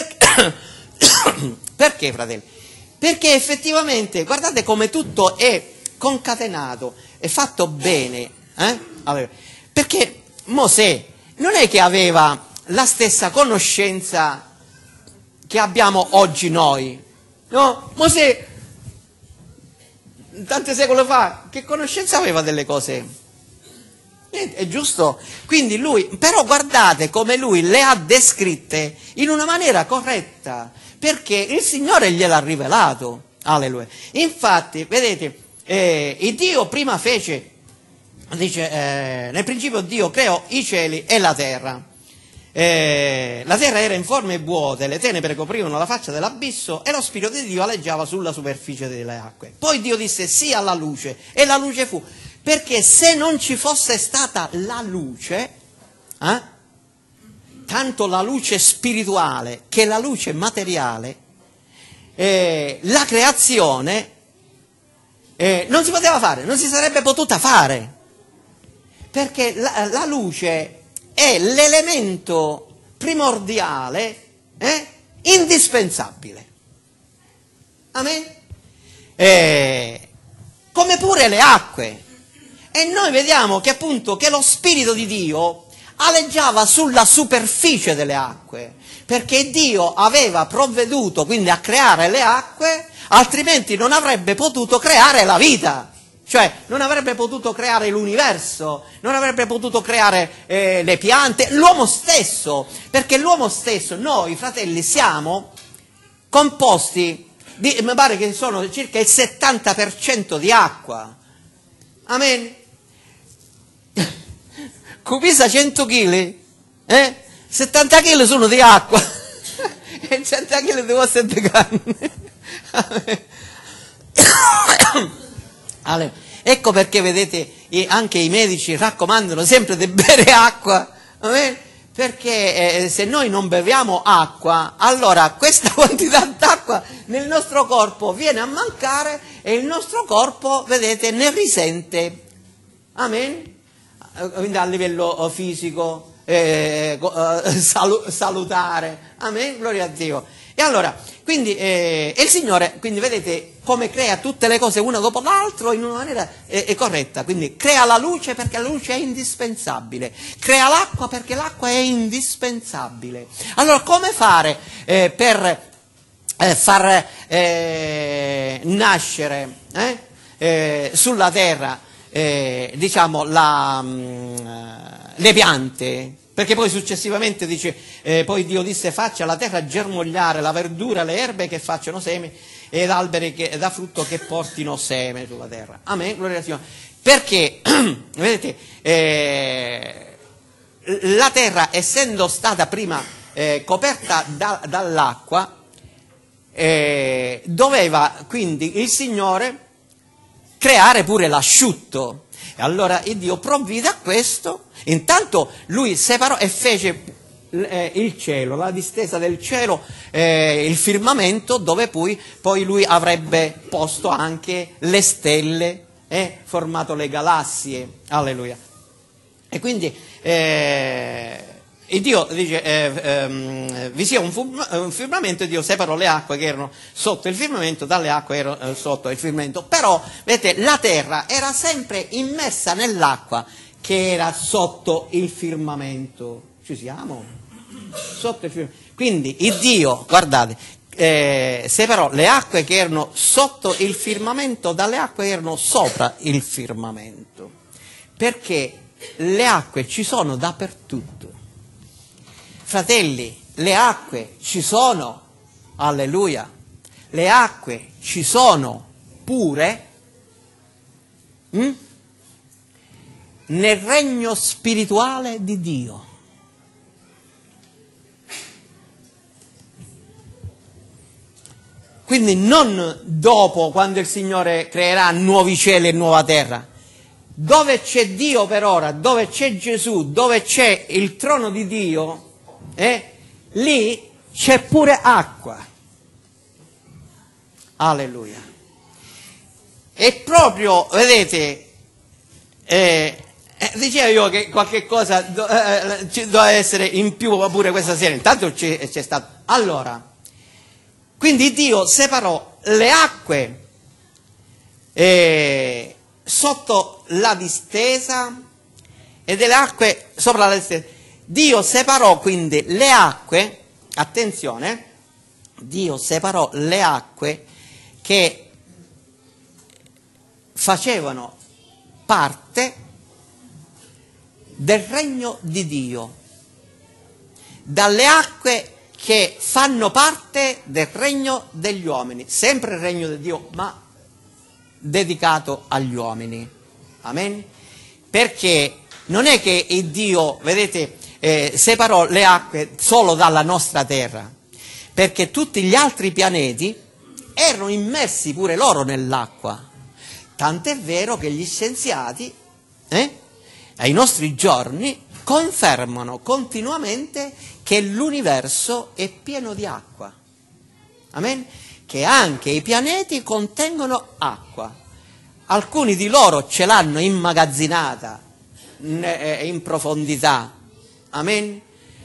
Perché, fratelli? Perché effettivamente, guardate come tutto è concatenato, è fatto bene, Allora, perché Mosè non è che aveva la stessa conoscenza che abbiamo oggi noi, no? Mosè, tanti secoli fa, che conoscenza aveva delle cose? Niente, è giusto? Quindi lui, però guardate come lui le ha descritte in una maniera corretta, perché il Signore gliel'ha rivelato. Alleluia. Infatti, vedete, il Dio prima fece, dice, nel principio Dio creò i cieli e la terra. La terra era informe e vuota, le tenebre coprivano la faccia dell'abisso e lo Spirito di Dio aleggiava sulla superficie delle acque. Poi Dio disse sia la luce, e la luce fu, perché se non ci fosse stata la luce, tanto la luce spirituale che la luce materiale, la creazione non si poteva fare, non si sarebbe potuta fare, perché la luce è l'elemento primordiale, indispensabile. Amen? Come pure le acque. E noi vediamo che appunto che lo Spirito di Dio aleggiava sulla superficie delle acque, perché Dio aveva provveduto quindi a creare le acque, altrimenti non avrebbe potuto creare la vita. Cioè non avrebbe potuto creare l'universo, non avrebbe potuto creare le piante, l'uomo stesso, perché l'uomo stesso, noi fratelli siamo composti, mi pare che sono circa il 70% di acqua. Amen? Cupisa 100 kg, 70 kg sono di acqua e 100 kg di ossa e di carne. Allora, ecco perché vedete anche i medici raccomandano sempre di bere acqua, perché se noi non beviamo acqua, allora questa quantità d'acqua nel nostro corpo viene a mancare e il nostro corpo, vedete, ne risente. Amen? Quindi a livello fisico, salutare. Amen? Gloria a Dio. E allora, quindi, il Signore, quindi vedete come crea tutte le cose una dopo l'altro in una maniera corretta. Quindi crea la luce perché la luce è indispensabile, crea l'acqua perché l'acqua è indispensabile. Allora come fare per far nascere sulla terra diciamo le piante? Perché poi successivamente dice, poi Dio disse faccia la terra germogliare la verdura, le erbe che facciano seme ed alberi da frutto che portino seme sulla terra. Amen, gloria al Signore. Perché, vedete, la terra essendo stata prima coperta dall'acqua, doveva quindi il Signore creare pure l'asciutto. E allora il Dio provvide a questo, intanto lui separò e fece il cielo, la distesa del cielo, il firmamento dove poi lui avrebbe posto anche le stelle e formato le galassie. Alleluia. E quindi il Dio dice vi sia un firmamento, e Dio separò le acque che erano sotto il firmamento dalle acque che erano sotto il firmamento. Però, vedete, la terra era sempre immersa nell'acqua che era sotto il firmamento. Ci siamo? Sotto il firmamento. Quindi il Dio, guardate, separò le acque che erano sotto il firmamento dalle acque che erano sopra il firmamento. Perché le acque ci sono dappertutto. Fratelli, le acque ci sono, alleluia, le acque ci sono pure nel regno spirituale di Dio. Quindi non dopo, quando il Signore creerà nuovi cieli e nuova terra. Dove c'è Dio per ora, dove c'è Gesù, dove c'è il trono di Dio, lì c'è pure acqua. Alleluia. E proprio, vedete, dicevo io che qualche cosa doveva essere in più pure questa sera, intanto c'è stato. Allora, quindi Dio separò le acque sotto la distesa e delle acque sopra la distesa. Dio separò quindi le acque, attenzione, Dio separò le acque che facevano parte del regno di Dio, dalle acque che fanno parte del regno degli uomini, sempre il regno di Dio, ma dedicato agli uomini. Amen? Perché non è che il Dio, vedete, separò le acque solo dalla nostra terra, perché tutti gli altri pianeti erano immersi pure loro nell'acqua. Tant'è vero che gli scienziati, ai nostri giorni, confermano continuamente che l'universo è pieno di acqua. Amen? Che anche i pianeti contengono acqua. Alcuni di loro ce l'hanno immagazzinata in profondità. Amen?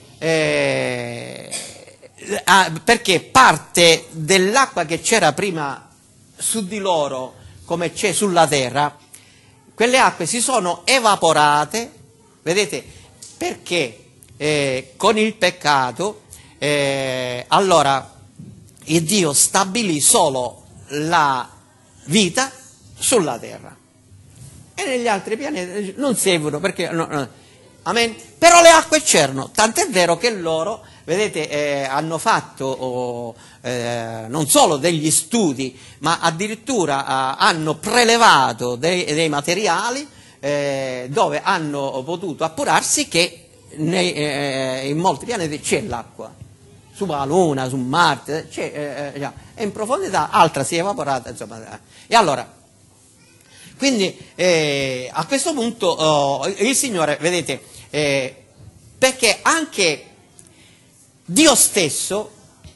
Perché parte dell'acqua che c'era prima su di loro, come c'è sulla terra, quelle acque si sono evaporate, vedete, perché con il peccato allora il Dio stabilì solo la vita sulla terra e negli altri pianeti non seguono perché amen. Però le acque c'erano, tant'è vero che loro, vedete, hanno fatto non solo degli studi, ma addirittura hanno prelevato dei materiali dove hanno potuto appurarsi che in molti pianeti c'è l'acqua, sulla Luna, su Marte, c'è, è in profondità, altra si è evaporata, insomma. E allora, quindi a questo punto il Signore, vedete, perché anche Dio stesso,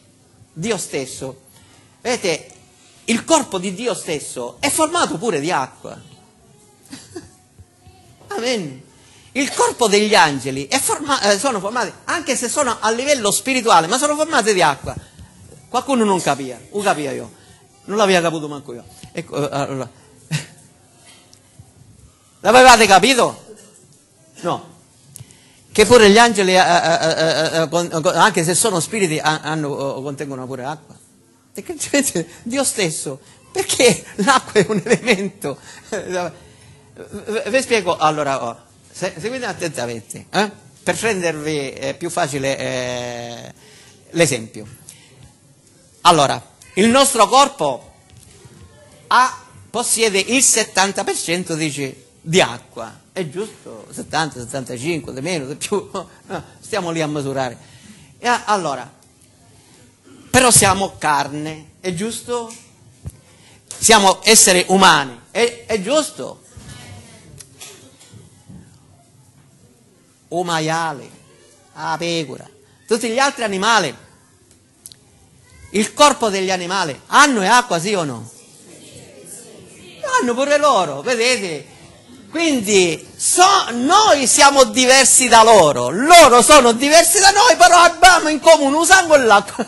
vedete, il corpo di Dio stesso è formato pure di acqua. Amen. Il corpo degli angeli sono formati, anche se sono a livello spirituale, ma sono formati di acqua. Qualcuno non capiva, lo capiva io, non l'avevo capito manco io. Ecco, allora. L'avevate capito? No. Che pure gli angeli, anche se sono spiriti, contengono pure acqua. Perché Dio stesso, perché l'acqua è un elemento. Vi spiego, allora, seguite attentamente, per rendervi più facile l'esempio. Allora, il nostro corpo possiede il 70% di acqua, è giusto? 70, 75, di meno, di più, stiamo lì a misurare. Allora, però siamo carne, è giusto? Siamo esseri umani, è giusto? O maiale, la pecora, tutti gli altri animali, il corpo degli animali hanno acqua, sì o no? Hanno pure loro, vedete? Quindi noi siamo diversi da loro sono diversi da noi, però abbiamo in comune un sangue e l'acqua.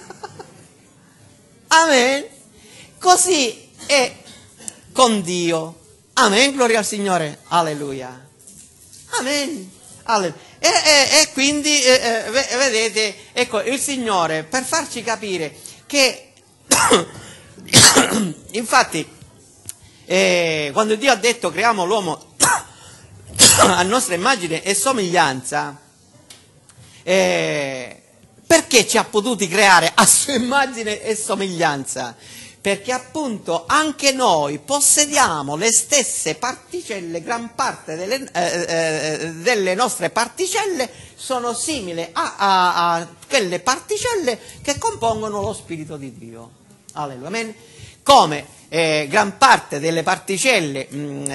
Amen. Così è con Dio. Amen, gloria al Signore. Alleluia. Amen. E quindi, vedete, ecco, il Signore, per farci capire che, infatti, quando Dio ha detto creiamo l'uomo a nostra immagine e somiglianza, perché ci ha potuti creare a sua immagine e somiglianza? Perché appunto anche noi possediamo le stesse particelle, gran parte delle nostre particelle sono simili a quelle particelle che compongono lo Spirito di Dio. Alleluia. Amen. Come gran parte delle particelle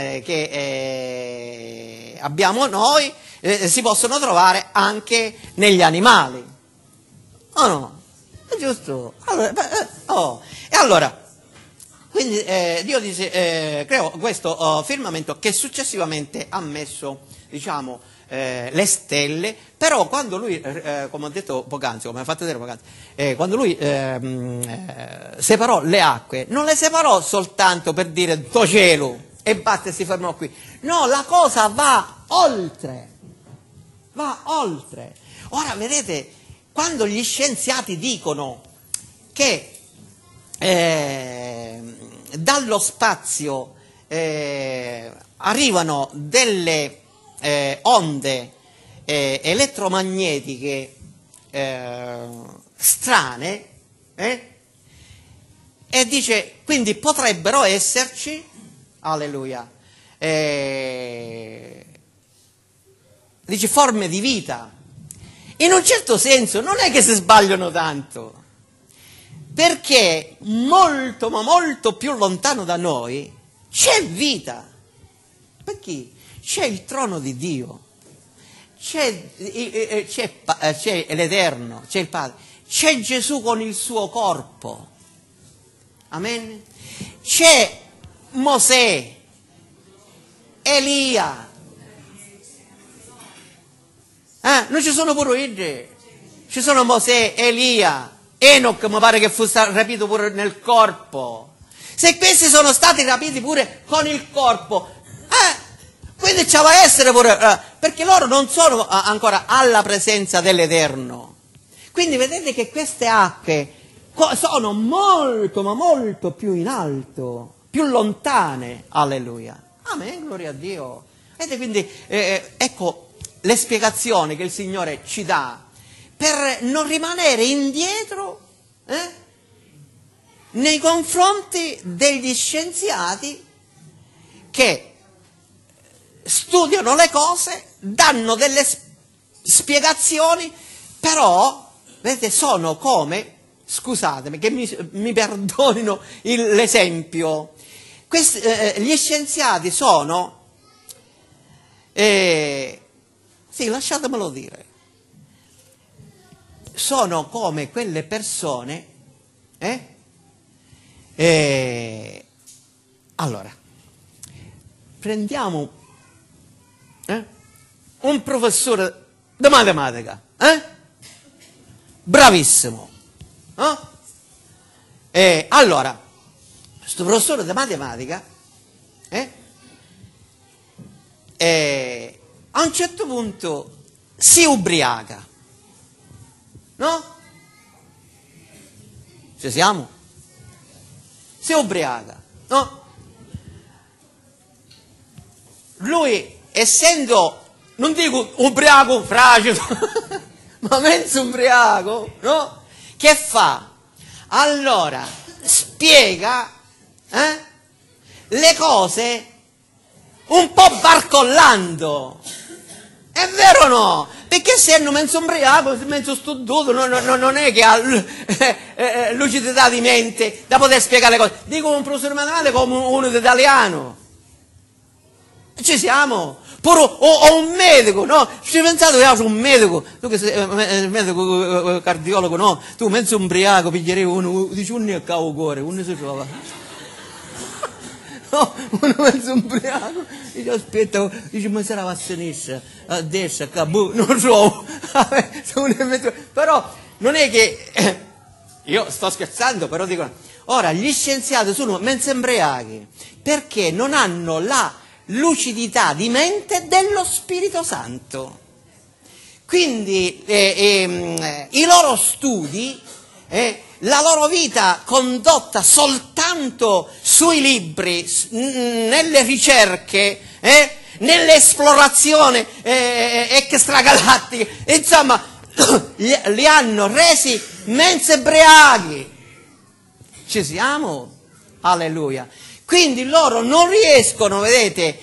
che abbiamo noi si possono trovare anche negli animali. Oh no? È giusto? Allora, e allora, quindi Dio creò questo firmamento che successivamente ha messo, diciamo, le stelle, però quando lui, come ho detto poc'anzi, come ha fatto vedere poc'anzi, quando lui separò le acque, non le separò soltanto per dire do cielo e basta e si fermò qui. No, la cosa va oltre. Va oltre. Ora, vedete, quando gli scienziati dicono che dallo spazio arrivano delle onde elettromagnetiche strane, e dice quindi potrebbero esserci, alleluia, dice forme di vita. In un certo senso non è che si sbagliano tanto, perché molto ma molto più lontano da noi c'è vita. Perché? C'è il trono di Dio, c'è l'Eterno, c'è il Padre, c'è Gesù con il suo corpo, amen? C'è Mosè, Elia, non ci sono pure io, ci sono Mosè, Elia, Enoch mi pare che fu rapito pure nel corpo. Se questi sono stati rapiti pure con il corpo, quindi ci va a essere pure, perché loro non sono ancora alla presenza dell'Eterno. Quindi vedete che queste acque sono molto, ma molto più in alto, più lontane. Alleluia. Amen, gloria a Dio. Vedete, quindi, ecco le spiegazioni che il Signore ci dà per non rimanere indietro nei confronti degli scienziati che studiano le cose, danno delle spiegazioni, però, vedete, sono come, scusatemi, che mi perdonino l'esempio, gli scienziati sono, sì, lasciatemelo dire, sono come quelle persone, allora, prendiamo un professore di matematica, bravissimo, Allora, questo professore di matematica a un certo punto si ubriaca, no? Ci siamo? Si ubriaca, no? Lui, essendo, non dico ubriaco fragido, ma mezzo ubriaco, no? Che fa? Allora, spiega le cose un po' barcollando. È vero o no? Perché essendo mezzo ubriaco, mezzo studiato, non è che ha lucidità di mente da poter spiegare le cose. Dico un professore matematica come uno d'italiano. Ci siamo? Pure, o un medico, no? Ci pensate che c'è un medico, tu che sei medico cardiologo, no? Tu mezzo ubriaco piglierei uno, dici uno è cavo cuore, uno si trova. No, uno mezzo ubriaco, dice aspetta, dice ma sarà la sinistra, a destra, a non lo so, però non è che, io sto scherzando, però dico, ora gli scienziati sono mezzo ubriachi, perché non hanno la lucidità di mente dello Spirito Santo. Quindi i loro studi, la loro vita condotta soltanto sui libri, nelle ricerche, nell'esplorazione extragalattica, insomma, li hanno resi mezzo ubriachi. Ci siamo? Alleluia. Quindi loro non riescono, vedete,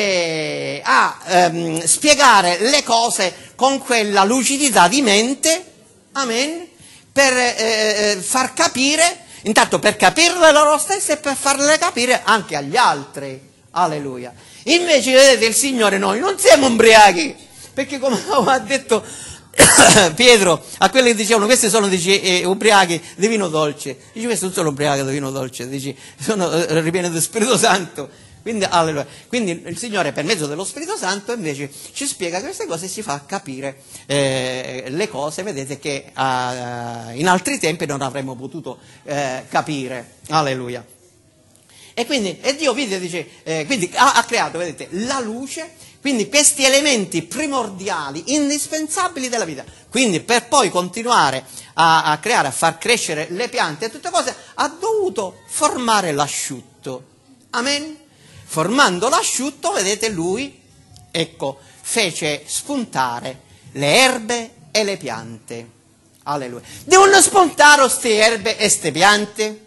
a spiegare le cose con quella lucidità di mente, amen, per far capire, intanto per capirle loro stesse e per farle capire anche agli altri, alleluia. Invece, vedete, il Signore, noi non siamo ubriachi, perché come ha detto Pietro a quelli che dicevano questi sono, dice, ubriachi di vino dolce, dice questi non sono ubriachi di vino dolce, dice sono ripieni dello Spirito Santo, quindi, alleluia. Quindi il Signore per mezzo dello Spirito Santo invece ci spiega queste cose e ci fa capire le cose, vedete, che in altri tempi non avremmo potuto capire, alleluia. E quindi Dio vide, dice, quindi ha creato, vedete, la luce. Quindi questi elementi primordiali, indispensabili della vita. Quindi per poi continuare a creare, a far crescere le piante e tutte cose, ha dovuto formare l'asciutto. Amen? Formando l'asciutto, vedete, lui, ecco, fece spuntare le erbe e le piante. Alleluia. Devono spuntare queste erbe e queste piante?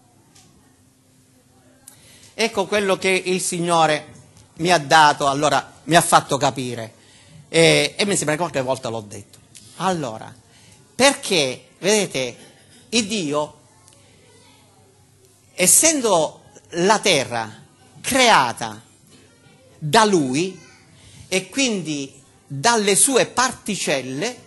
Ecco quello che il Signore mi ha dato, allora mi ha fatto capire e mi sembra che qualche volta l'ho detto. Allora, perché, vedete, il Dio, essendo la terra creata da Lui e quindi dalle sue particelle,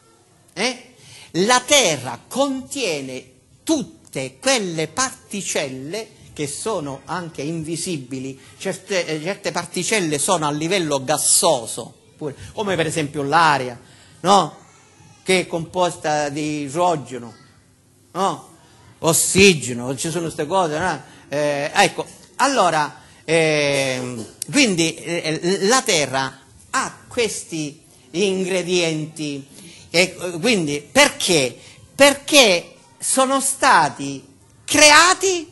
la terra contiene tutte quelle particelle che sono anche invisibili, certe particelle sono a livello gassoso, pure, come per esempio l'aria, no? Che è composta di idrogeno, no? Ossigeno, ci sono queste cose, no? Ecco, allora, quindi la terra ha questi ingredienti, quindi perché? Perché sono stati creati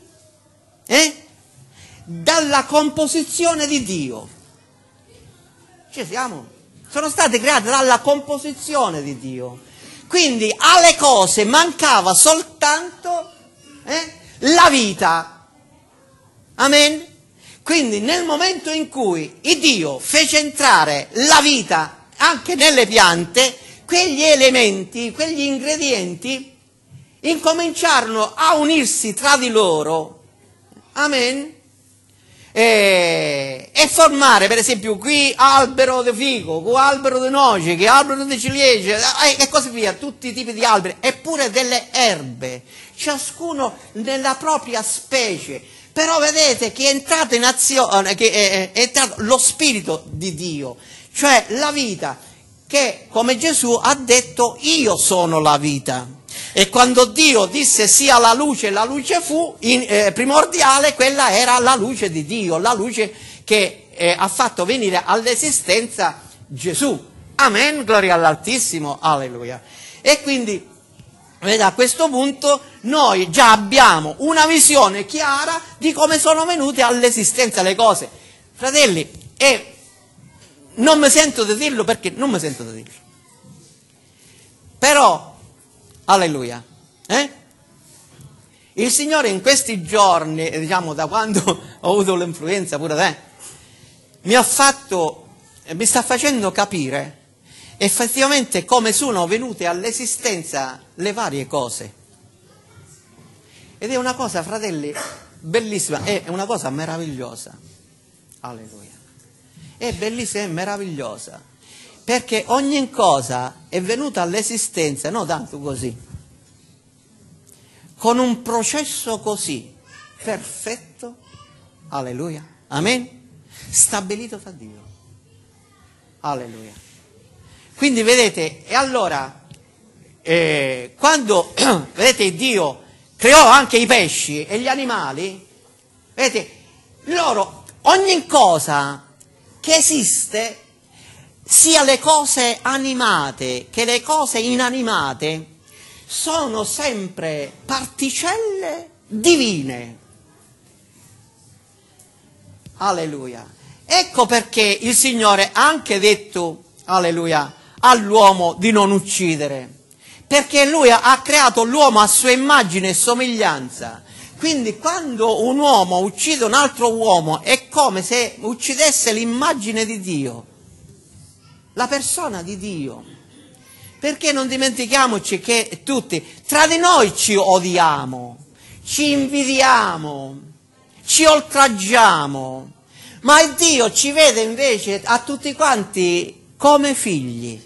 dalla composizione di Dio. Ci siamo? Sono state create dalla composizione di Dio. Quindi alle cose mancava soltanto la vita. Amen? Quindi nel momento in cui il Dio fece entrare la vita anche nelle piante, quegli elementi, quegli ingredienti incominciarono a unirsi tra di loro. Amen? E formare, per esempio, qui albero di fico, qui albero di noce, qui albero di ciliegie, e così via, tutti i tipi di alberi, eppure delle erbe, ciascuno nella propria specie. Però vedete che è entrato in azione, che è entrato lo Spirito di Dio, cioè la vita, che come Gesù ha detto io sono la vita. E quando Dio disse sia la luce fu, primordiale, quella era la luce di Dio, la luce che ha fatto venire all'esistenza Gesù. Amen, gloria all'Altissimo, alleluia. E quindi, a questo punto, noi già abbiamo una visione chiara di come sono venute all'esistenza le cose. Fratelli, e non mi sento di dirlo perché non mi sento di dirlo. Però, alleluia, il Signore in questi giorni, diciamo da quando ho avuto l'influenza pure te, mi sta facendo capire effettivamente come sono venute all'esistenza le varie cose. Ed è una cosa, fratelli, bellissima, è una cosa meravigliosa. Alleluia. È bellissima e meravigliosa, perché ogni cosa è venuta all'esistenza, non tanto così, con un processo così perfetto, alleluia, amen, stabilito da Dio. Alleluia. Quindi vedete, e allora, quando, vedete, Dio creò anche i pesci e gli animali, vedete, loro, ogni cosa che esiste, sia le cose animate che le cose inanimate, sono sempre particelle divine. Alleluia. Ecco perché il Signore ha anche detto, alleluia, all'uomo di non uccidere, perché Lui ha creato l'uomo a sua immagine e somiglianza. Quindi quando un uomo uccide un altro uomo è come se uccidesse l'immagine di Dio, la persona di Dio. Perché non dimentichiamoci che tutti, tra di noi ci odiamo, ci invidiamo, ci oltraggiamo, ma Dio ci vede invece a tutti quanti come figli.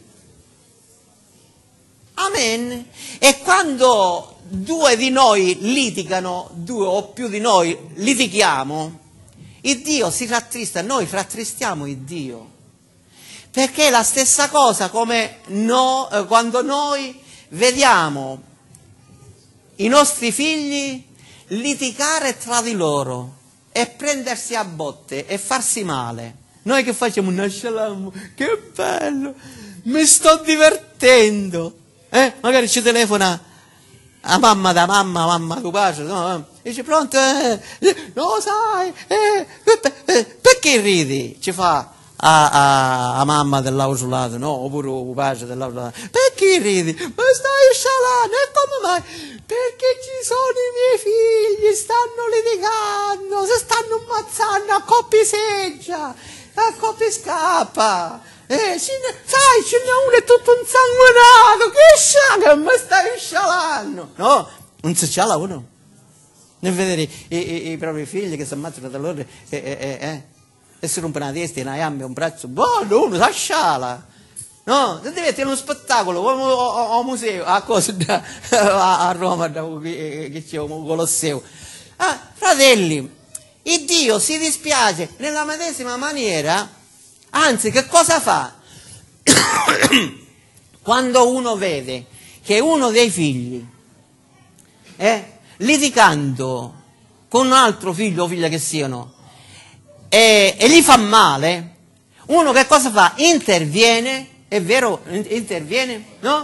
Amen. E quando due di noi litigano, due o più di noi litighiamo, il Dio si rattrista, noi rattristiamo il Dio. Perché è la stessa cosa come quando noi vediamo i nostri figli litigare tra di loro e prendersi a botte e farsi male. Noi che facciamo? Nasciamo, che bello, mi sto divertendo. Magari ci telefona a mamma da mamma tuo padre, no? Dice pronto? No, sai, perché ridi? Ci fa a mamma dell'ausulato, no? Oppure il padre dell'ausulato. Perché ridi? Ma stai scialando, e come mai? Perché ci sono i miei figli, stanno litigando, si stanno ammazzando a coppie seggia, a coppie scappa. Sai, ce n'è uno è tutto insanguinato, che sciala, ma stai scialando? No, non si sciala uno. Nel vedere i propri figli che si ammazzano da loro e si rompono la testa, una gamba, un braccio, buono, uno si sciala. No, deve essere uno spettacolo, o museo, a Roma, che c'è un Colosseo. Fratelli, il Dio si dispiace nella medesima maniera. Anzi, che cosa fa? Quando uno vede che uno dei figli litigando con un altro figlio o figlia che siano e gli fa male, uno che cosa fa? Interviene, è vero? Interviene, no?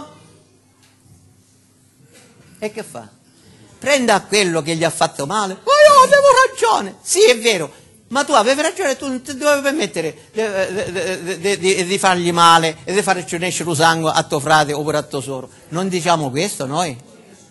E che fa? Prende a quello che gli ha fatto male, ma io avevo ragione, sì è vero. Ma tu avevi ragione, tu non ti dovevi permettere di fargli male e di farci nascere lo sangue a tuo frate oppure a tuo soro. Non diciamo questo noi?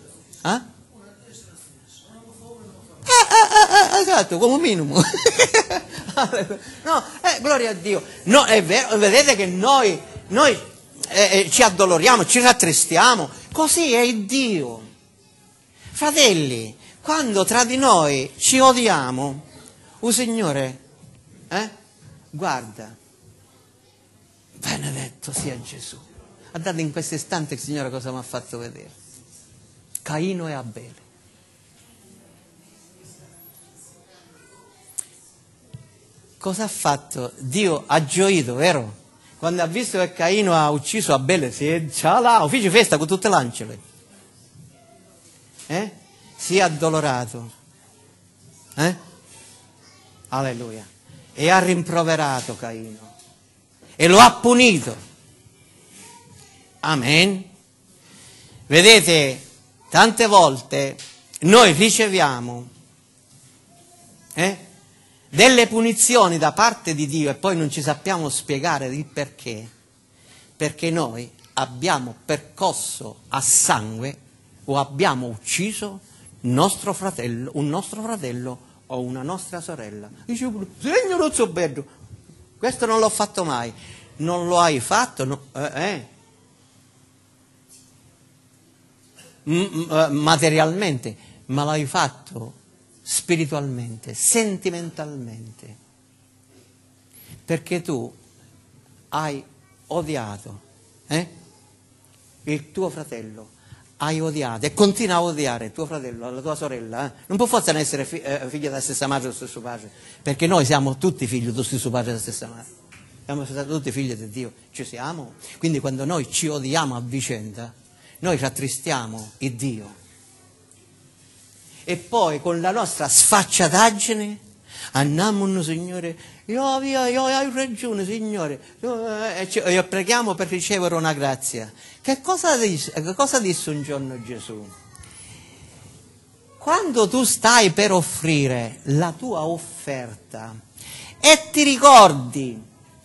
Esatto, come minimo. No, gloria a Dio. No, è vero, vedete che noi ci addoloriamo, ci rattristiamo. Così è il Dio. Fratelli, quando tra di noi ci odiamo, o Signore, guarda, benedetto sia Gesù. Guardate in questo istante il Signore cosa mi ha fatto vedere. Caino e Abele. Cosa ha fatto? Dio ha gioito, vero? Quando ha visto che Caino ha ucciso Abele, si è scialato, fece festa con tutte le ancelle. si è addolorato, alleluia, e ha rimproverato Caino e lo ha punito. Amen. Vedete, tante volte noi riceviamo delle punizioni da parte di Dio e poi non ci sappiamo spiegare il perché, perché noi abbiamo percosso a sangue o abbiamo ucciso un nostro fratello o una nostra sorella. Dice, Signore, non so bello, questo non l'ho fatto mai. Non lo hai fatto? No, materialmente, ma l'hai fatto spiritualmente, sentimentalmente, perché tu hai odiato il tuo fratello, hai odiato e continua a odiare tuo fratello, la tua sorella. Non può forse essere figlia della stessa madre o dello stesso padre, perché noi siamo tutti figli dello stesso padre e della stessa madre, siamo stati tutti figli di Dio, ci siamo. Quindi quando noi ci odiamo a vicenda, noi rattristiamo il Dio. E poi con la nostra sfacciataggine andiamo, Signore, io hai ragione, Signore, e preghiamo per ricevere una grazia. Che cosa disse un giorno Gesù? Quando tu stai per offrire la tua offerta e ti ricordi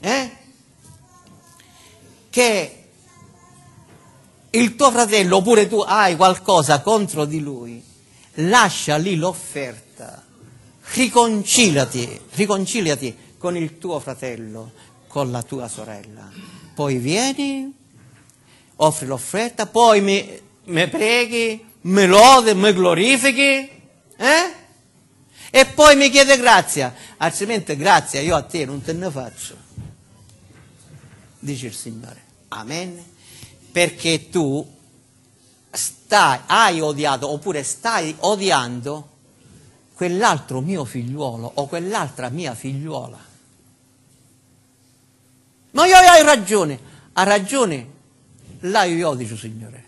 che il tuo fratello oppure tu hai qualcosa contro di lui, lascia lì l'offerta, riconciliati con il tuo fratello, con la tua sorella, poi vieni, offri l'offerta, poi mi preghi, mi lodi, mi glorifichi, e poi mi chiede grazia, altrimenti grazia io a te non te ne faccio, dice il Signore. Amen. Perché tu hai odiato oppure stai odiando quell'altro mio figliuolo o quell'altra mia figliuola. Ma io hai ragione, ha ragione, là io dico, Signore,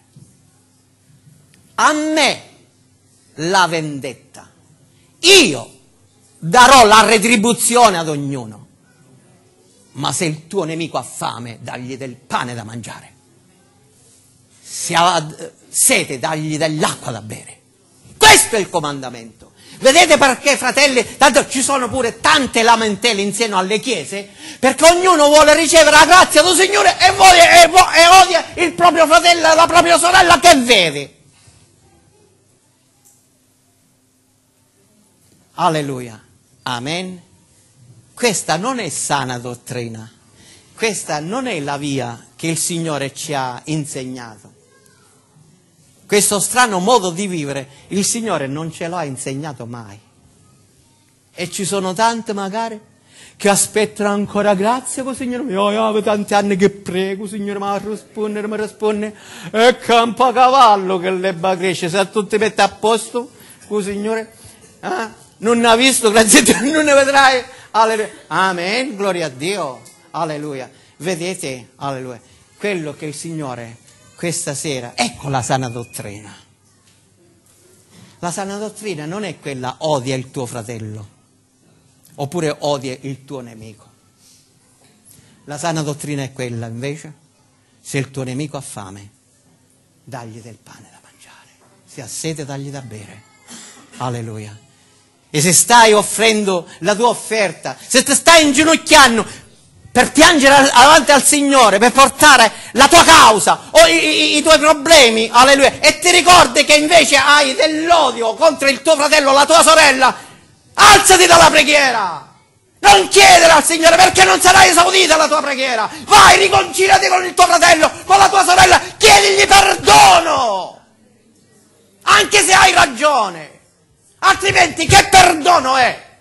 a me la vendetta, io darò la retribuzione ad ognuno, ma se il tuo nemico ha fame, dagli del pane da mangiare. Se ha sete, dagli dell'acqua da bere. Questo è il comandamento. Vedete perché, fratelli, tanto ci sono pure tante lamentele insieme alle chiese, perché ognuno vuole ricevere la grazia del Signore e odia il proprio fratello e la propria sorella che vede. Alleluia. Amen. Questa non è sana dottrina. Questa non è la via che il Signore ci ha insegnato. Questo strano modo di vivere il Signore non ce l'ha insegnato mai. E ci sono tante magari che aspettano ancora grazia con il Signore. Io tanti anni che prego, Signore, ma mi risponde, e campo a cavallo che l'ebba cresce, se tu ti metti a posto con il Signore, non ha visto, grazie a Dio, non ne vedrai. Alleluia. Amen, gloria a Dio, alleluia. Vedete, alleluia, quello che il Signore questa sera, ecco la sana dottrina. La sana dottrina non è quella odia il tuo fratello oppure odia il tuo nemico. La sana dottrina è quella invece, se il tuo nemico ha fame, dagli del pane da mangiare, se ha sete dagli da bere. Alleluia. E se stai offrendo la tua offerta, se ti stai inginocchiando per piangere davanti al Signore, per portare la tua causa o i tuoi problemi, alleluia, e ti ricordi che invece hai dell'odio contro il tuo fratello o la tua sorella, alzati dalla preghiera, non chiedere al Signore perché non sarà esaudita la tua preghiera, vai, riconciliati con il tuo fratello, con la tua sorella, chiedigli perdono, anche se hai ragione, altrimenti che perdono è?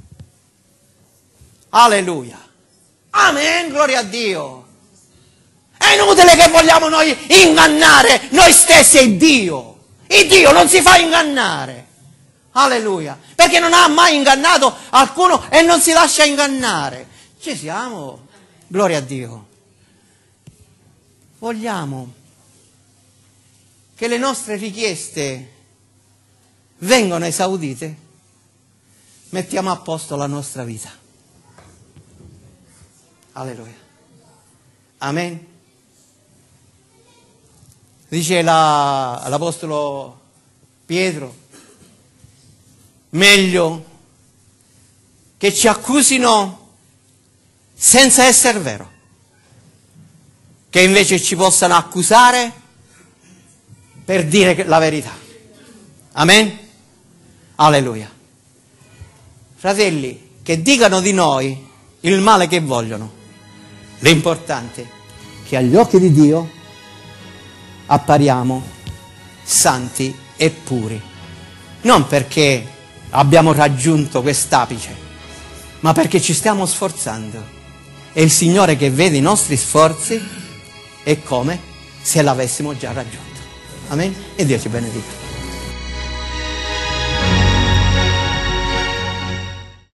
Alleluia. Amen, gloria a Dio. È inutile che vogliamo noi ingannare noi stessi e Dio. Il Dio non si fa ingannare. Alleluia. Perché non ha mai ingannato alcuno e non si lascia ingannare. Ci siamo. Gloria a Dio. Vogliamo che le nostre richieste vengono esaudite, mettiamo a posto la nostra vita. Alleluia. Amen. Dice l'Apostolo Pietro, meglio che ci accusino senza essere vero, che invece ci possano accusare per dire la verità. Amen? Alleluia. Fratelli, che dicano di noi il male che vogliono, l'importante è che agli occhi di Dio appariamo santi e puri, non perché abbiamo raggiunto quest'apice, ma perché ci stiamo sforzando. E il Signore che vede i nostri sforzi è come se l'avessimo già raggiunto. Amen? E Dio ci benedica.